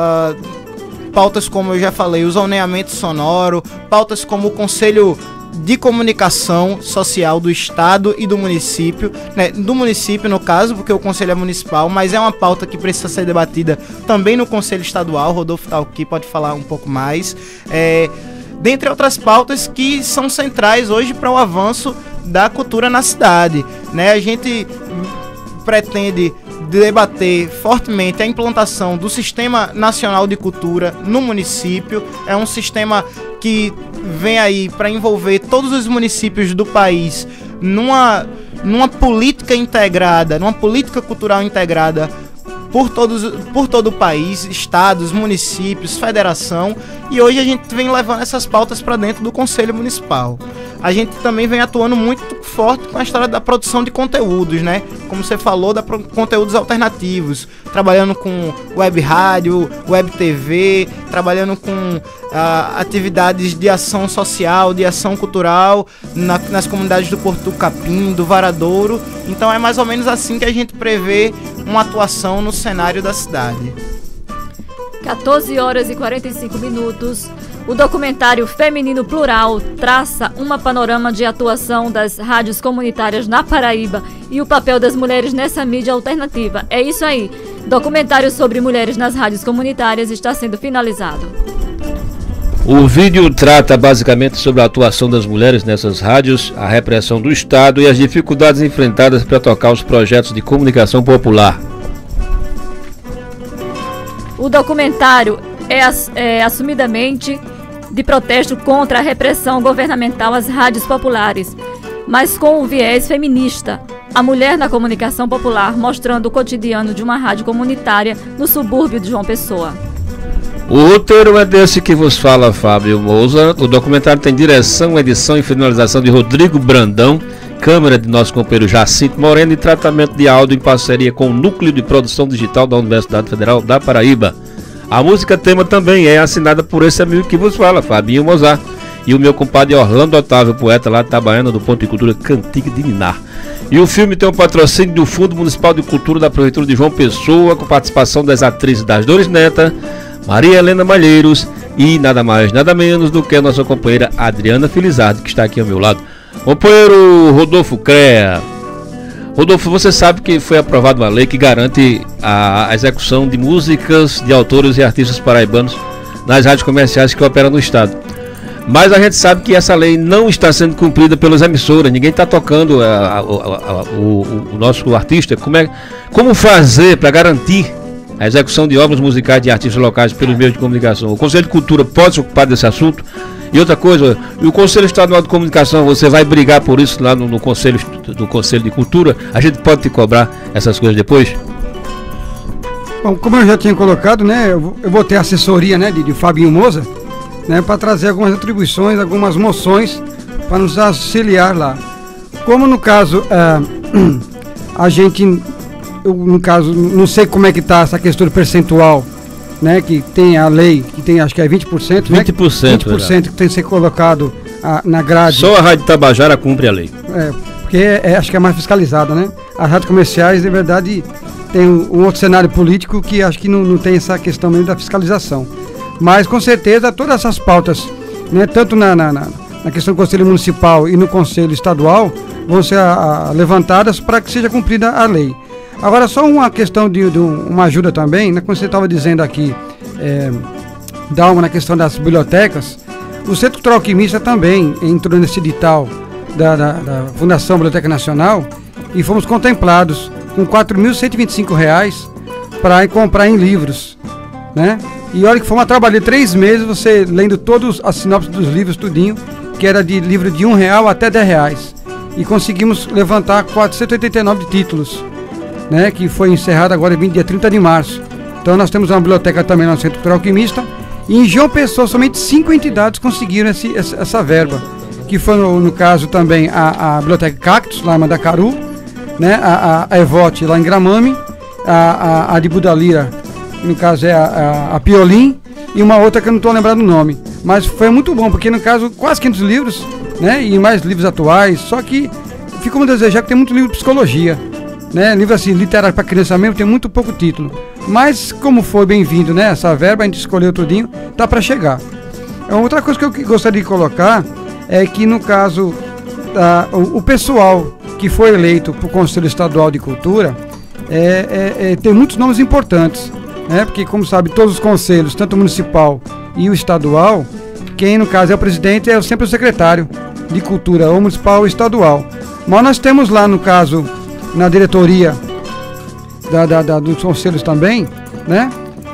pautas como eu já falei, o zoneamento sonoro, pautas como o Conselho de Comunicação Social do Estado e do município, né? Do município no caso, porque o Conselho é municipal, mas é uma pauta que precisa ser debatida também no Conselho Estadual. Rodolfo está aqui, pode falar um pouco mais, dentre outras pautas que são centrais hoje para o avanço da cultura na cidade, né? A gente pretende debater fortemente a implantação do Sistema Nacional de Cultura no município. É um sistema que vem aí para envolver todos os municípios do país numa política integrada, numa política cultural integrada por todo o país, estados, municípios, federação, e hoje a gente vem levando essas pautas para dentro do Conselho Municipal. A gente também vem atuando muito forte com a história da produção de conteúdos, né? Como você falou, conteúdos alternativos, trabalhando com web rádio, web TV, trabalhando com atividades de ação social, de ação cultural nas comunidades do Porto do Capim, do Varadouro. Então é mais ou menos assim que a gente prevê uma atuação no cenário da cidade. 14 horas e 45 minutos. O documentário Feminino Plural traça um panorama de atuação das rádios comunitárias na Paraíba e o papel das mulheres nessa mídia alternativa. É isso aí. Documentário sobre mulheres nas rádios comunitárias está sendo finalizado. O vídeo trata basicamente sobre a atuação das mulheres nessas rádios, a repressão do Estado e as dificuldades enfrentadas para tocar os projetos de comunicação popular. O documentário é assumidamente de protesto contra a repressão governamental às rádios populares, mas com o viés feminista. A mulher na comunicação popular, mostrando o cotidiano de uma rádio comunitária no subúrbio de João Pessoa. O roteiro é desse que vos fala Fábio Moza. O documentário tem direção, edição e finalização de Rodrigo Brandão, câmera de nosso companheiro Jacinto Moreno e tratamento de áudio em parceria com o Núcleo de Produção Digital da Universidade Federal da Paraíba. A música tema também é assinada por esse amigo que vos fala, Fabinho Mozart, e o meu compadre Orlando Otávio, poeta lá de Itabaiana, do Ponto de Cultura Cantiga de Ninar. E o filme tem um patrocínio do Fundo Municipal de Cultura da Prefeitura de João Pessoa, com participação das atrizes das Dores Neta, Maria Helena Malheiros e nada mais, nada menos do que a nossa companheira Adriana Felizardo, que está aqui ao meu lado. Companheiro Rodolfo Crea. Rodolfo, você sabe que foi aprovada uma lei que garante a execução de músicas de autores e artistas paraibanos nas rádios comerciais que operam no estado. Mas a gente sabe que essa lei não está sendo cumprida pelas emissoras, ninguém está tocando o nosso artista. Como fazer para garantir a execução de obras musicais de artistas locais pelos meios de comunicação? O Conselho de Cultura pode se ocupar desse assunto? E outra coisa, o Conselho Estadual de Comunicação, você vai brigar por isso lá no Conselho de Cultura? A gente pode te cobrar essas coisas depois? Bom, como eu já tinha colocado, né, eu vou ter assessoria, né, de Fabinho Moza, né, para trazer algumas atribuições, algumas moções para nos auxiliar lá. Como no caso, a gente no caso, não sei como é que está essa questão do percentual, né, que tem a lei, que tem, acho que é 20%, né? 20% que tem que ser colocado na grade. Só a Rádio Tabajara cumpre a lei. Porque acho que é mais fiscalizada, né? As rádios comerciais, de verdade, tem um outro cenário político que acho que não tem essa questão mesmo da fiscalização. Mas, com certeza, todas essas pautas, né, tanto na questão do Conselho Municipal e no Conselho Estadual, vão ser levantadas para que seja cumprida a lei. Agora, só uma questão de uma ajuda também, né, como você estava dizendo aqui, Dalma, na questão das bibliotecas, o Centro Cultural Alquimista também entrou nesse edital da Fundação Biblioteca Nacional e fomos contemplados com R$ 4.125 para comprar em livros, né? E olha que foi uma trabalho de 3 meses, você lendo todos as sinopses dos livros, tudinho, que era de livro de R$1 até R$10. E conseguimos levantar 489 títulos, né? Que foi encerrado agora dia 30 de março. Então nós temos uma biblioteca também no Centro Cultural Alquimista. E em João Pessoa, somente 5 entidades conseguiram essa verba. Que foi, no caso, também a Biblioteca Cactus, lá em Mandacaru, né? A Evote, lá em Gramame, a de Budalira, no caso é a Piolim, e uma outra que eu não estou lembrando o nome. Mas foi muito bom, porque no caso, quase 500 livros, né? E mais livros atuais, só que fica a desejar que tem muito livro de psicologia, né? Livro assim, literário para criança mesmo, tem muito pouco título. Mas como foi bem-vindo, né? Essa verba, a gente escolheu tudinho, tá para chegar. Outra coisa que eu gostaria de colocar é que, no caso, o pessoal que foi eleito para o Conselho Estadual de Cultura tem muitos nomes importantes, né? Porque, como sabe, todos os conselhos, tanto o municipal e o estadual, quem, no caso, é o presidente é sempre o secretário de Cultura, ou municipal ou estadual. Mas nós temos lá, no caso, na diretoria dos conselhos também, né?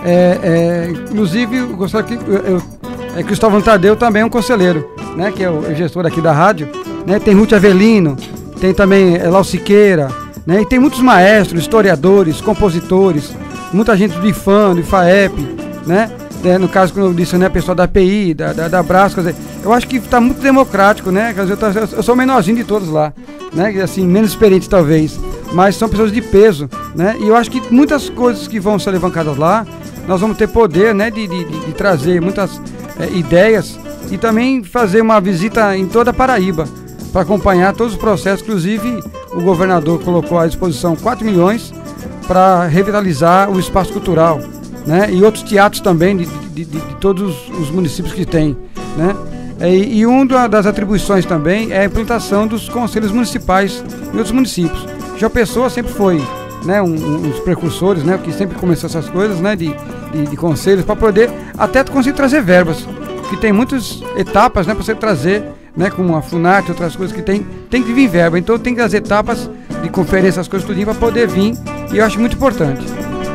Inclusive, eu gostaria que Cristóvão Tadeu também é um conselheiro, né? Que é o gestor aqui da rádio, né? Tem Ruth Avelino, tem também Lau Siqueira, né? E tem muitos maestros, historiadores, compositores, muita gente do IFAM, do IFAEP, né? No caso, como eu disse, né? Pessoal da API, da Brás, quer dizer, eu acho que está muito democrático, né? Quer dizer, eu sou o menorzinho de todos lá, né? Assim, menos experiente talvez, mas são pessoas de peso, né? E eu acho que muitas coisas que vão ser levantadas lá, nós vamos ter poder, né? De trazer muitas ideias e também fazer uma visita em toda a Paraíba para acompanhar todos os processos. Inclusive, o governador colocou à disposição 4 milhões para revitalizar o espaço cultural, né? E outros teatros também de todos os municípios que tem, né? E uma das atribuições também é a implantação dos conselhos municipais em outros municípios. João Pessoa sempre foi, né, um dos precursores, né, que sempre começou essas coisas, né, de conselhos, para poder até conseguir trazer verbas, que tem muitas etapas, né, para você trazer, né, como a FUNAT, outras coisas que tem que vir verba. Então tem que as etapas de conferência, as coisas tudinho para poder vir, e eu acho muito importante.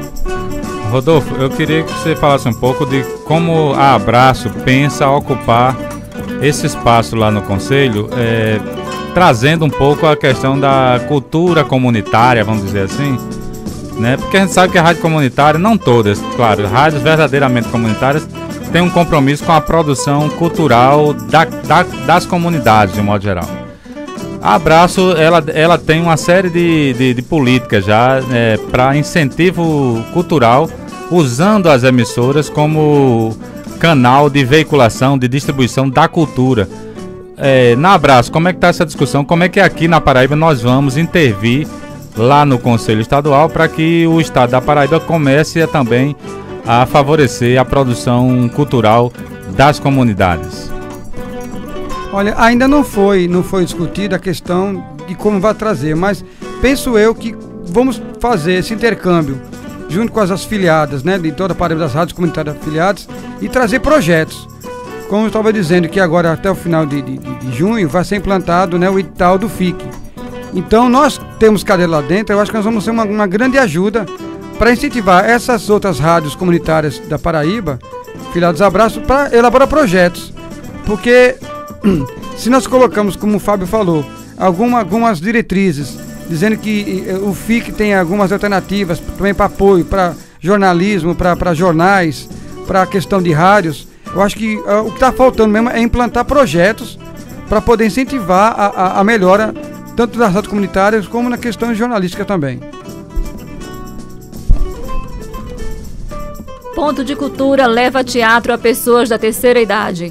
Rodolfo, eu queria que você falasse um pouco de como a Abraço pensa ocupar esse espaço lá no Conselho, trazendo um pouco a questão da cultura comunitária, vamos dizer assim, né? Porque a gente sabe que a rádio comunitária, não todas, claro, rádios verdadeiramente comunitárias, têm um compromisso com a produção cultural das comunidades, de modo geral. A Abraço, ela tem uma série de políticas já para incentivo cultural, usando as emissoras como canal de veiculação, de distribuição da cultura. Na Abraço, como é que está essa discussão? Como é que aqui na Paraíba nós vamos intervir lá no Conselho Estadual para que o Estado da Paraíba comece também a favorecer a produção cultural das comunidades? Olha, ainda não foi discutida a questão de como vai trazer, mas penso eu que vamos fazer esse intercâmbio junto com as afiliadas, né, de toda a Paraíba, das rádios comunitárias afiliadas, e trazer projetos. Como eu estava dizendo, que agora até o final de junho vai ser implantado, né, o edital do FIC. Então nós temos cadeira lá dentro, eu acho que nós vamos ser uma grande ajuda para incentivar essas outras rádios comunitárias da Paraíba, filiadas Abraço, para elaborar projetos. Porque se nós colocamos, como o Fábio falou, algumas diretrizes, dizendo que o FIC tem algumas alternativas também para apoio, para jornalismo, para jornais, para a questão de rádios, eu acho que o que está faltando mesmo é implantar projetos para poder incentivar a melhora tanto das rádios comunitárias como na questão jornalística também. Ponto de Cultura leva teatro a pessoas da terceira idade.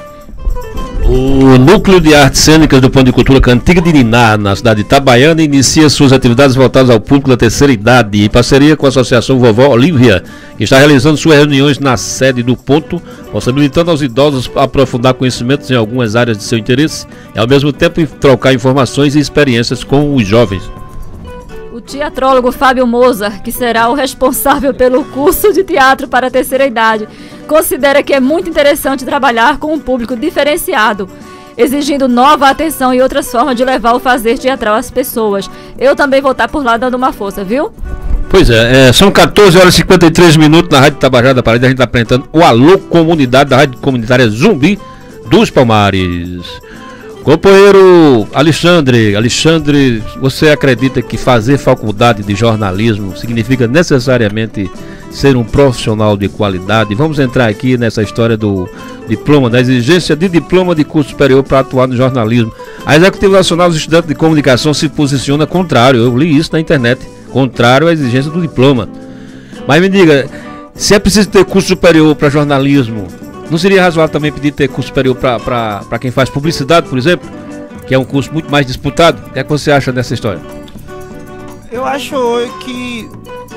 O Núcleo de Artes Cênicas do Ponto de Cultura Cantiga de Niná, na cidade de Itabaiana, inicia suas atividades voltadas ao público da terceira idade, em parceria com a Associação Vovó Olívia, que está realizando suas reuniões na sede do Ponto, possibilitando aos idosos aprofundar conhecimentos em algumas áreas de seu interesse e, ao mesmo tempo, trocar informações e experiências com os jovens. O teatrólogo Fábio Mozart, que será o responsável pelo curso de teatro para a terceira idade, considera que é muito interessante trabalhar com um público diferenciado, exigindo nova atenção e outras formas de levar o fazer teatral às pessoas. Eu também vou estar por lá dando uma força, viu? Pois é, são 14 horas e 53 minutos na Rádio Tabajara da Paraíba. A gente está apresentando o Alô Comunidade da Rádio Comunitária Zumbi dos Palmares. Companheiro Alexandre, você acredita que fazer faculdade de jornalismo significa necessariamente ser um profissional de qualidade? Vamos entrar aqui nessa história do diploma, da exigência de diploma de curso superior para atuar no jornalismo. A Executiva Nacional dos Estudantes de Comunicação se posiciona contrário, eu li isso na internet, contrário à exigência do diploma. Mas me diga, se é preciso ter curso superior para jornalismo, não seria razoável também pedir ter curso superior para quem faz publicidade, por exemplo, que é um curso muito mais disputado? O que é que você acha dessa história? Eu acho que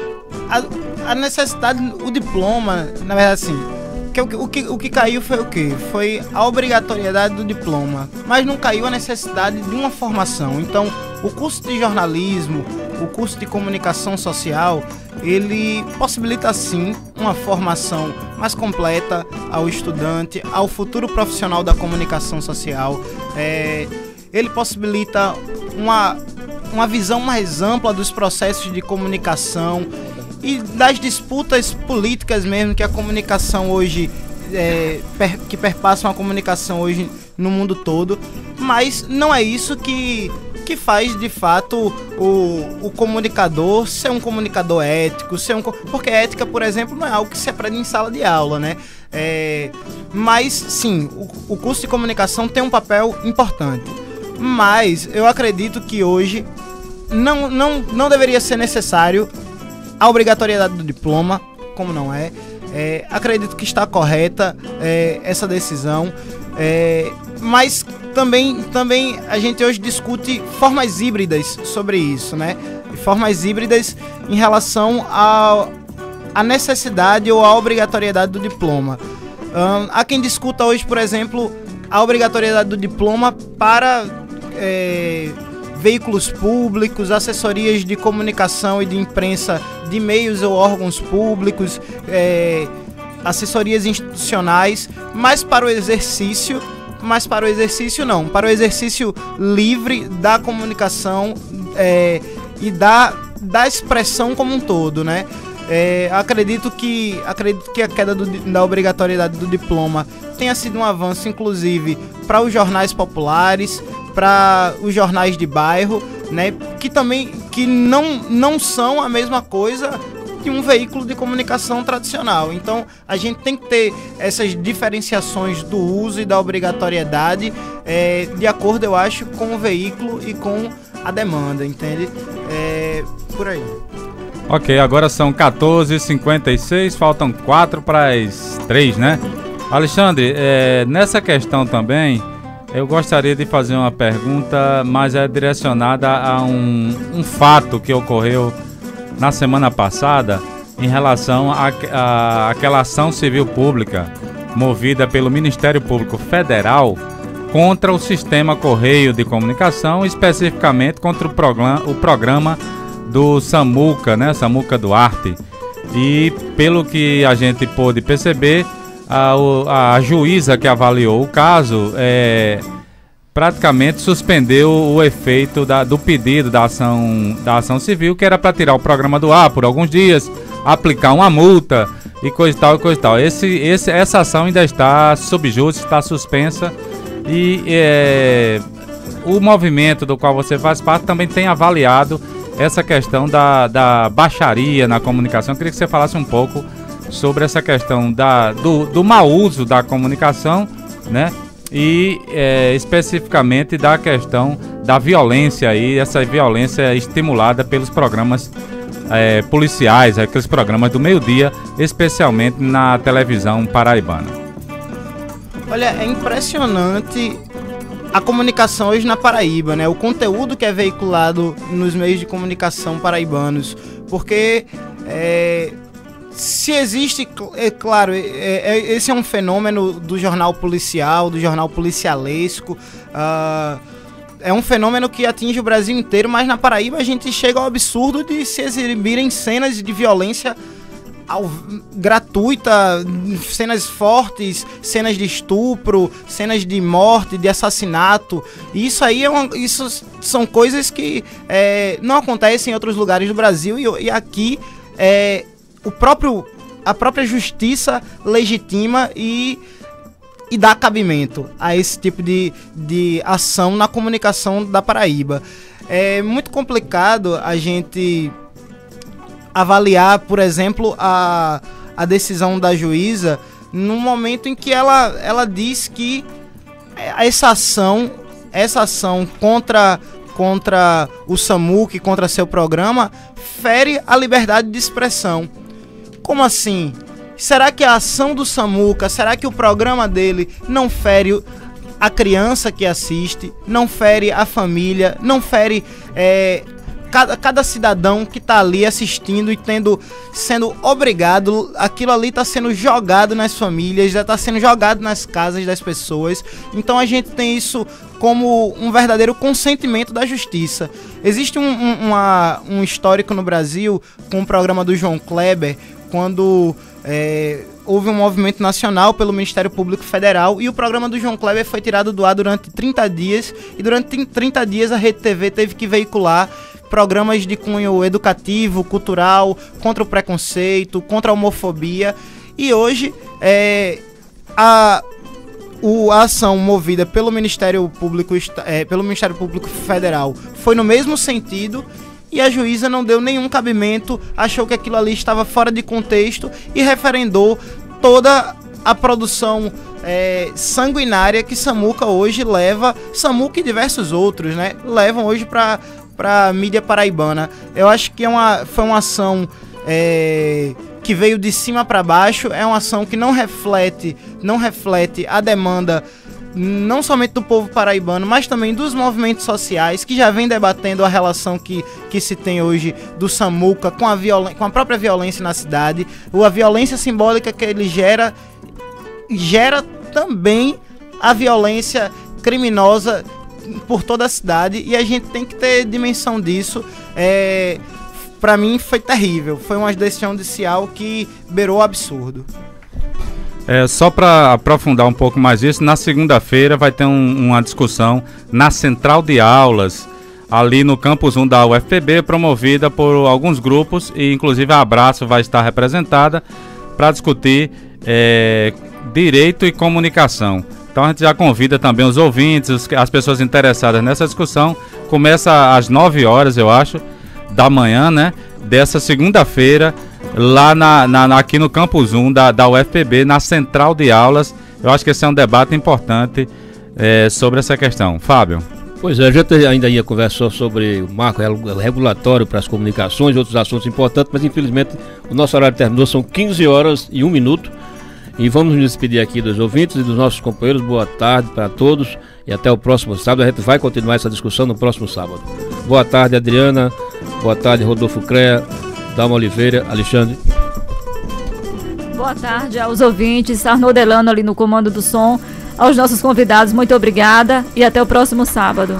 a necessidade, o diploma, na verdade, assim, o que caiu foi o quê? Foi a obrigatoriedade do diploma, mas não caiu a necessidade de uma formação. Então, o curso de jornalismo, o curso de comunicação social, ele possibilita sim uma formação mais completa ao estudante, ao futuro profissional da comunicação social. Ele possibilita uma visão mais ampla dos processos de comunicação e das disputas políticas mesmo que a comunicação hoje, que perpassam a comunicação hoje no mundo todo. Mas não é isso que faz de fato o comunicador ser um comunicador ético, porque ética, por exemplo, não é algo que se aprende em sala de aula, né? Mas sim, o curso de comunicação tem um papel importante, mas eu acredito que hoje não deveria ser necessário a obrigatoriedade do diploma, como não é. Acredito que está correta essa decisão, mas também a gente hoje discute formas híbridas sobre isso, né? Formas híbridas em relação à necessidade ou à obrigatoriedade do diploma. Há quem discuta hoje, por exemplo, a obrigatoriedade do diploma para veículos públicos, assessorias de comunicação e de imprensa de meios ou órgãos públicos, assessorias institucionais, mas para o exercício não, para o exercício livre da comunicação e da expressão como um todo, né? Acredito que a queda da obrigatoriedade do diploma tenha sido um avanço, inclusive, para os jornais populares, para os jornais de bairro, né? Que não são a mesma coisa de um veículo de comunicação tradicional. Então, a gente tem que ter essas diferenciações do uso e da obrigatoriedade de acordo, eu acho, com o veículo e com a demanda, entende? Por aí. Ok, agora são 14h56, faltam 4 para as 3, né? Alexandre, nessa questão também, eu gostaria de fazer uma pergunta, mas é direcionada a um fato que ocorreu na semana passada em relação àquela ação civil pública movida pelo Ministério Público Federal contra o sistema Correio de Comunicação, especificamente contra o programa do Samuca, né, Samuca Duarte. E pelo que a gente pôde perceber, a juíza que avaliou o caso praticamente suspendeu o efeito do pedido da ação civil, que era para tirar o programa do ar por alguns dias, aplicar uma multa e coisa e tal. Essa ação ainda está sob júdice, está suspensa, e o movimento do qual você faz parte também tem avaliado essa questão da baixaria na comunicação. Eu queria que você falasse um pouco sobre essa questão do mau uso da comunicação, né? E especificamente da questão da violência aí, essa violência estimulada pelos programas policiais, aqueles programas do meio-dia, especialmente na televisão paraibana. Olha, é impressionante a comunicação hoje na Paraíba, né? O conteúdo que é veiculado nos meios de comunicação paraibanos, porque se existe, claro, esse é um fenômeno do jornal policial, do jornal policialesco, é um fenômeno que atinge o Brasil inteiro, mas na Paraíba a gente chega ao absurdo de se exibirem cenas de violência gratuita, cenas fortes, cenas de estupro, cenas de morte, de assassinato. E isso aí isso são coisas que não acontecem em outros lugares do Brasil, e aqui a própria justiça legitima e dá cabimento a esse tipo de ação na comunicação da Paraíba. É muito complicado a gente avaliar, por exemplo, a decisão da juíza no momento em que ela diz que essa ação contra o SAMUC, contra seu programa, fere a liberdade de expressão. Como assim? Será que a ação do SAMUCA, será que o programa dele não fere a criança que assiste, não fere a família, não fere cada cidadão que está ali assistindo e sendo obrigado, aquilo ali está sendo jogado nas famílias, já está sendo jogado nas casas das pessoas. Então a gente tem isso como um verdadeiro consentimento da justiça. Existe um histórico no Brasil com o programa do João Kleber, quando houve um movimento nacional pelo Ministério Público Federal e o programa do João Kleber foi tirado do ar durante 30 dias, e durante 30 dias a Rede TV teve que veicular programas de cunho educativo, cultural, contra o preconceito, contra a homofobia. E hoje a ação movida pelo Ministério Público Federal foi no mesmo sentido, e a juíza não deu nenhum cabimento, achou que aquilo ali estava fora de contexto e referendou toda a produção sanguinária que SAMUCA hoje leva, SAMUCA e diversos outros, né, levam hoje para a mídia paraibana. Eu acho que foi uma ação que veio de cima para baixo, é uma ação que não reflete a demanda não somente do povo paraibano, mas também dos movimentos sociais que já vem debatendo a relação que se tem hoje do SAMUCA com a própria violência na cidade. A violência simbólica que ele gera também a violência criminosa por toda a cidade, e a gente tem que ter dimensão disso. Para mim foi terrível, foi uma decisão judicial que beirou o absurdo. Só para aprofundar um pouco mais isso, na segunda-feira vai ter uma discussão na Central de Aulas, ali no Campus 1 da UFPB, promovida por alguns grupos, e inclusive a Abraço vai estar representada para discutir direito e comunicação. Então a gente já convida também os ouvintes, as pessoas interessadas nessa discussão. Começa às 9 horas, eu acho, da manhã, né, dessa segunda-feira, lá aqui no Campus 1 da UFPB, na Central de Aulas. Eu acho que esse é um debate importante sobre essa questão. Fábio? Pois é, a gente ainda ia conversar sobre o marco regulatório para as comunicações e outros assuntos importantes, mas infelizmente o nosso horário terminou, são 15 horas e 1 minuto. E vamos nos despedir aqui dos ouvintes e dos nossos companheiros. Boa tarde para todos e até o próximo sábado. A gente vai continuar essa discussão no próximo sábado. Boa tarde, Adriana. Boa tarde, Rodolfo Crea, Dalma Oliveira, Alexandre. Boa tarde aos ouvintes, Arnaud Delano ali no comando do som, aos nossos convidados, muito obrigada e até o próximo sábado.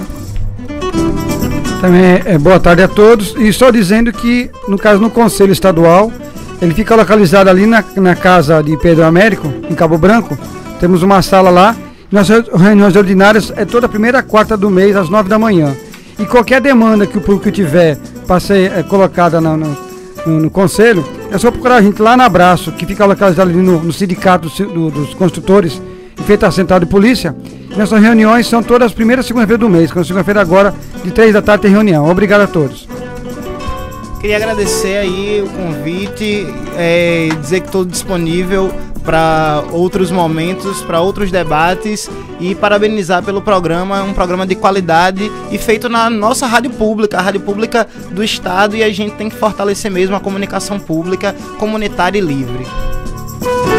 Também boa tarde a todos, e só dizendo que, no caso, no Conselho Estadual, ele fica localizado ali na casa de Pedro Américo, em Cabo Branco. Temos uma sala lá. Nossas reuniões ordinárias é toda primeira quarta do mês, às 9 da manhã. E qualquer demanda que o público tiver para ser colocada no Conselho, é só procurar a gente lá na Abraço, que fica localizado ali no Sindicato dos Construtores, em frente à Central de Polícia. Nossas reuniões são todas as primeiras segunda-feira do mês. Quando segunda-feira agora, de 3 da tarde, tem reunião. Obrigado a todos. Queria agradecer aí o convite, dizer que estou disponível para outros momentos, para outros debates, e parabenizar pelo programa, um programa de qualidade e feito na nossa rádio pública, a rádio pública do estado, e a gente tem que fortalecer mesmo a comunicação pública, comunitária e livre.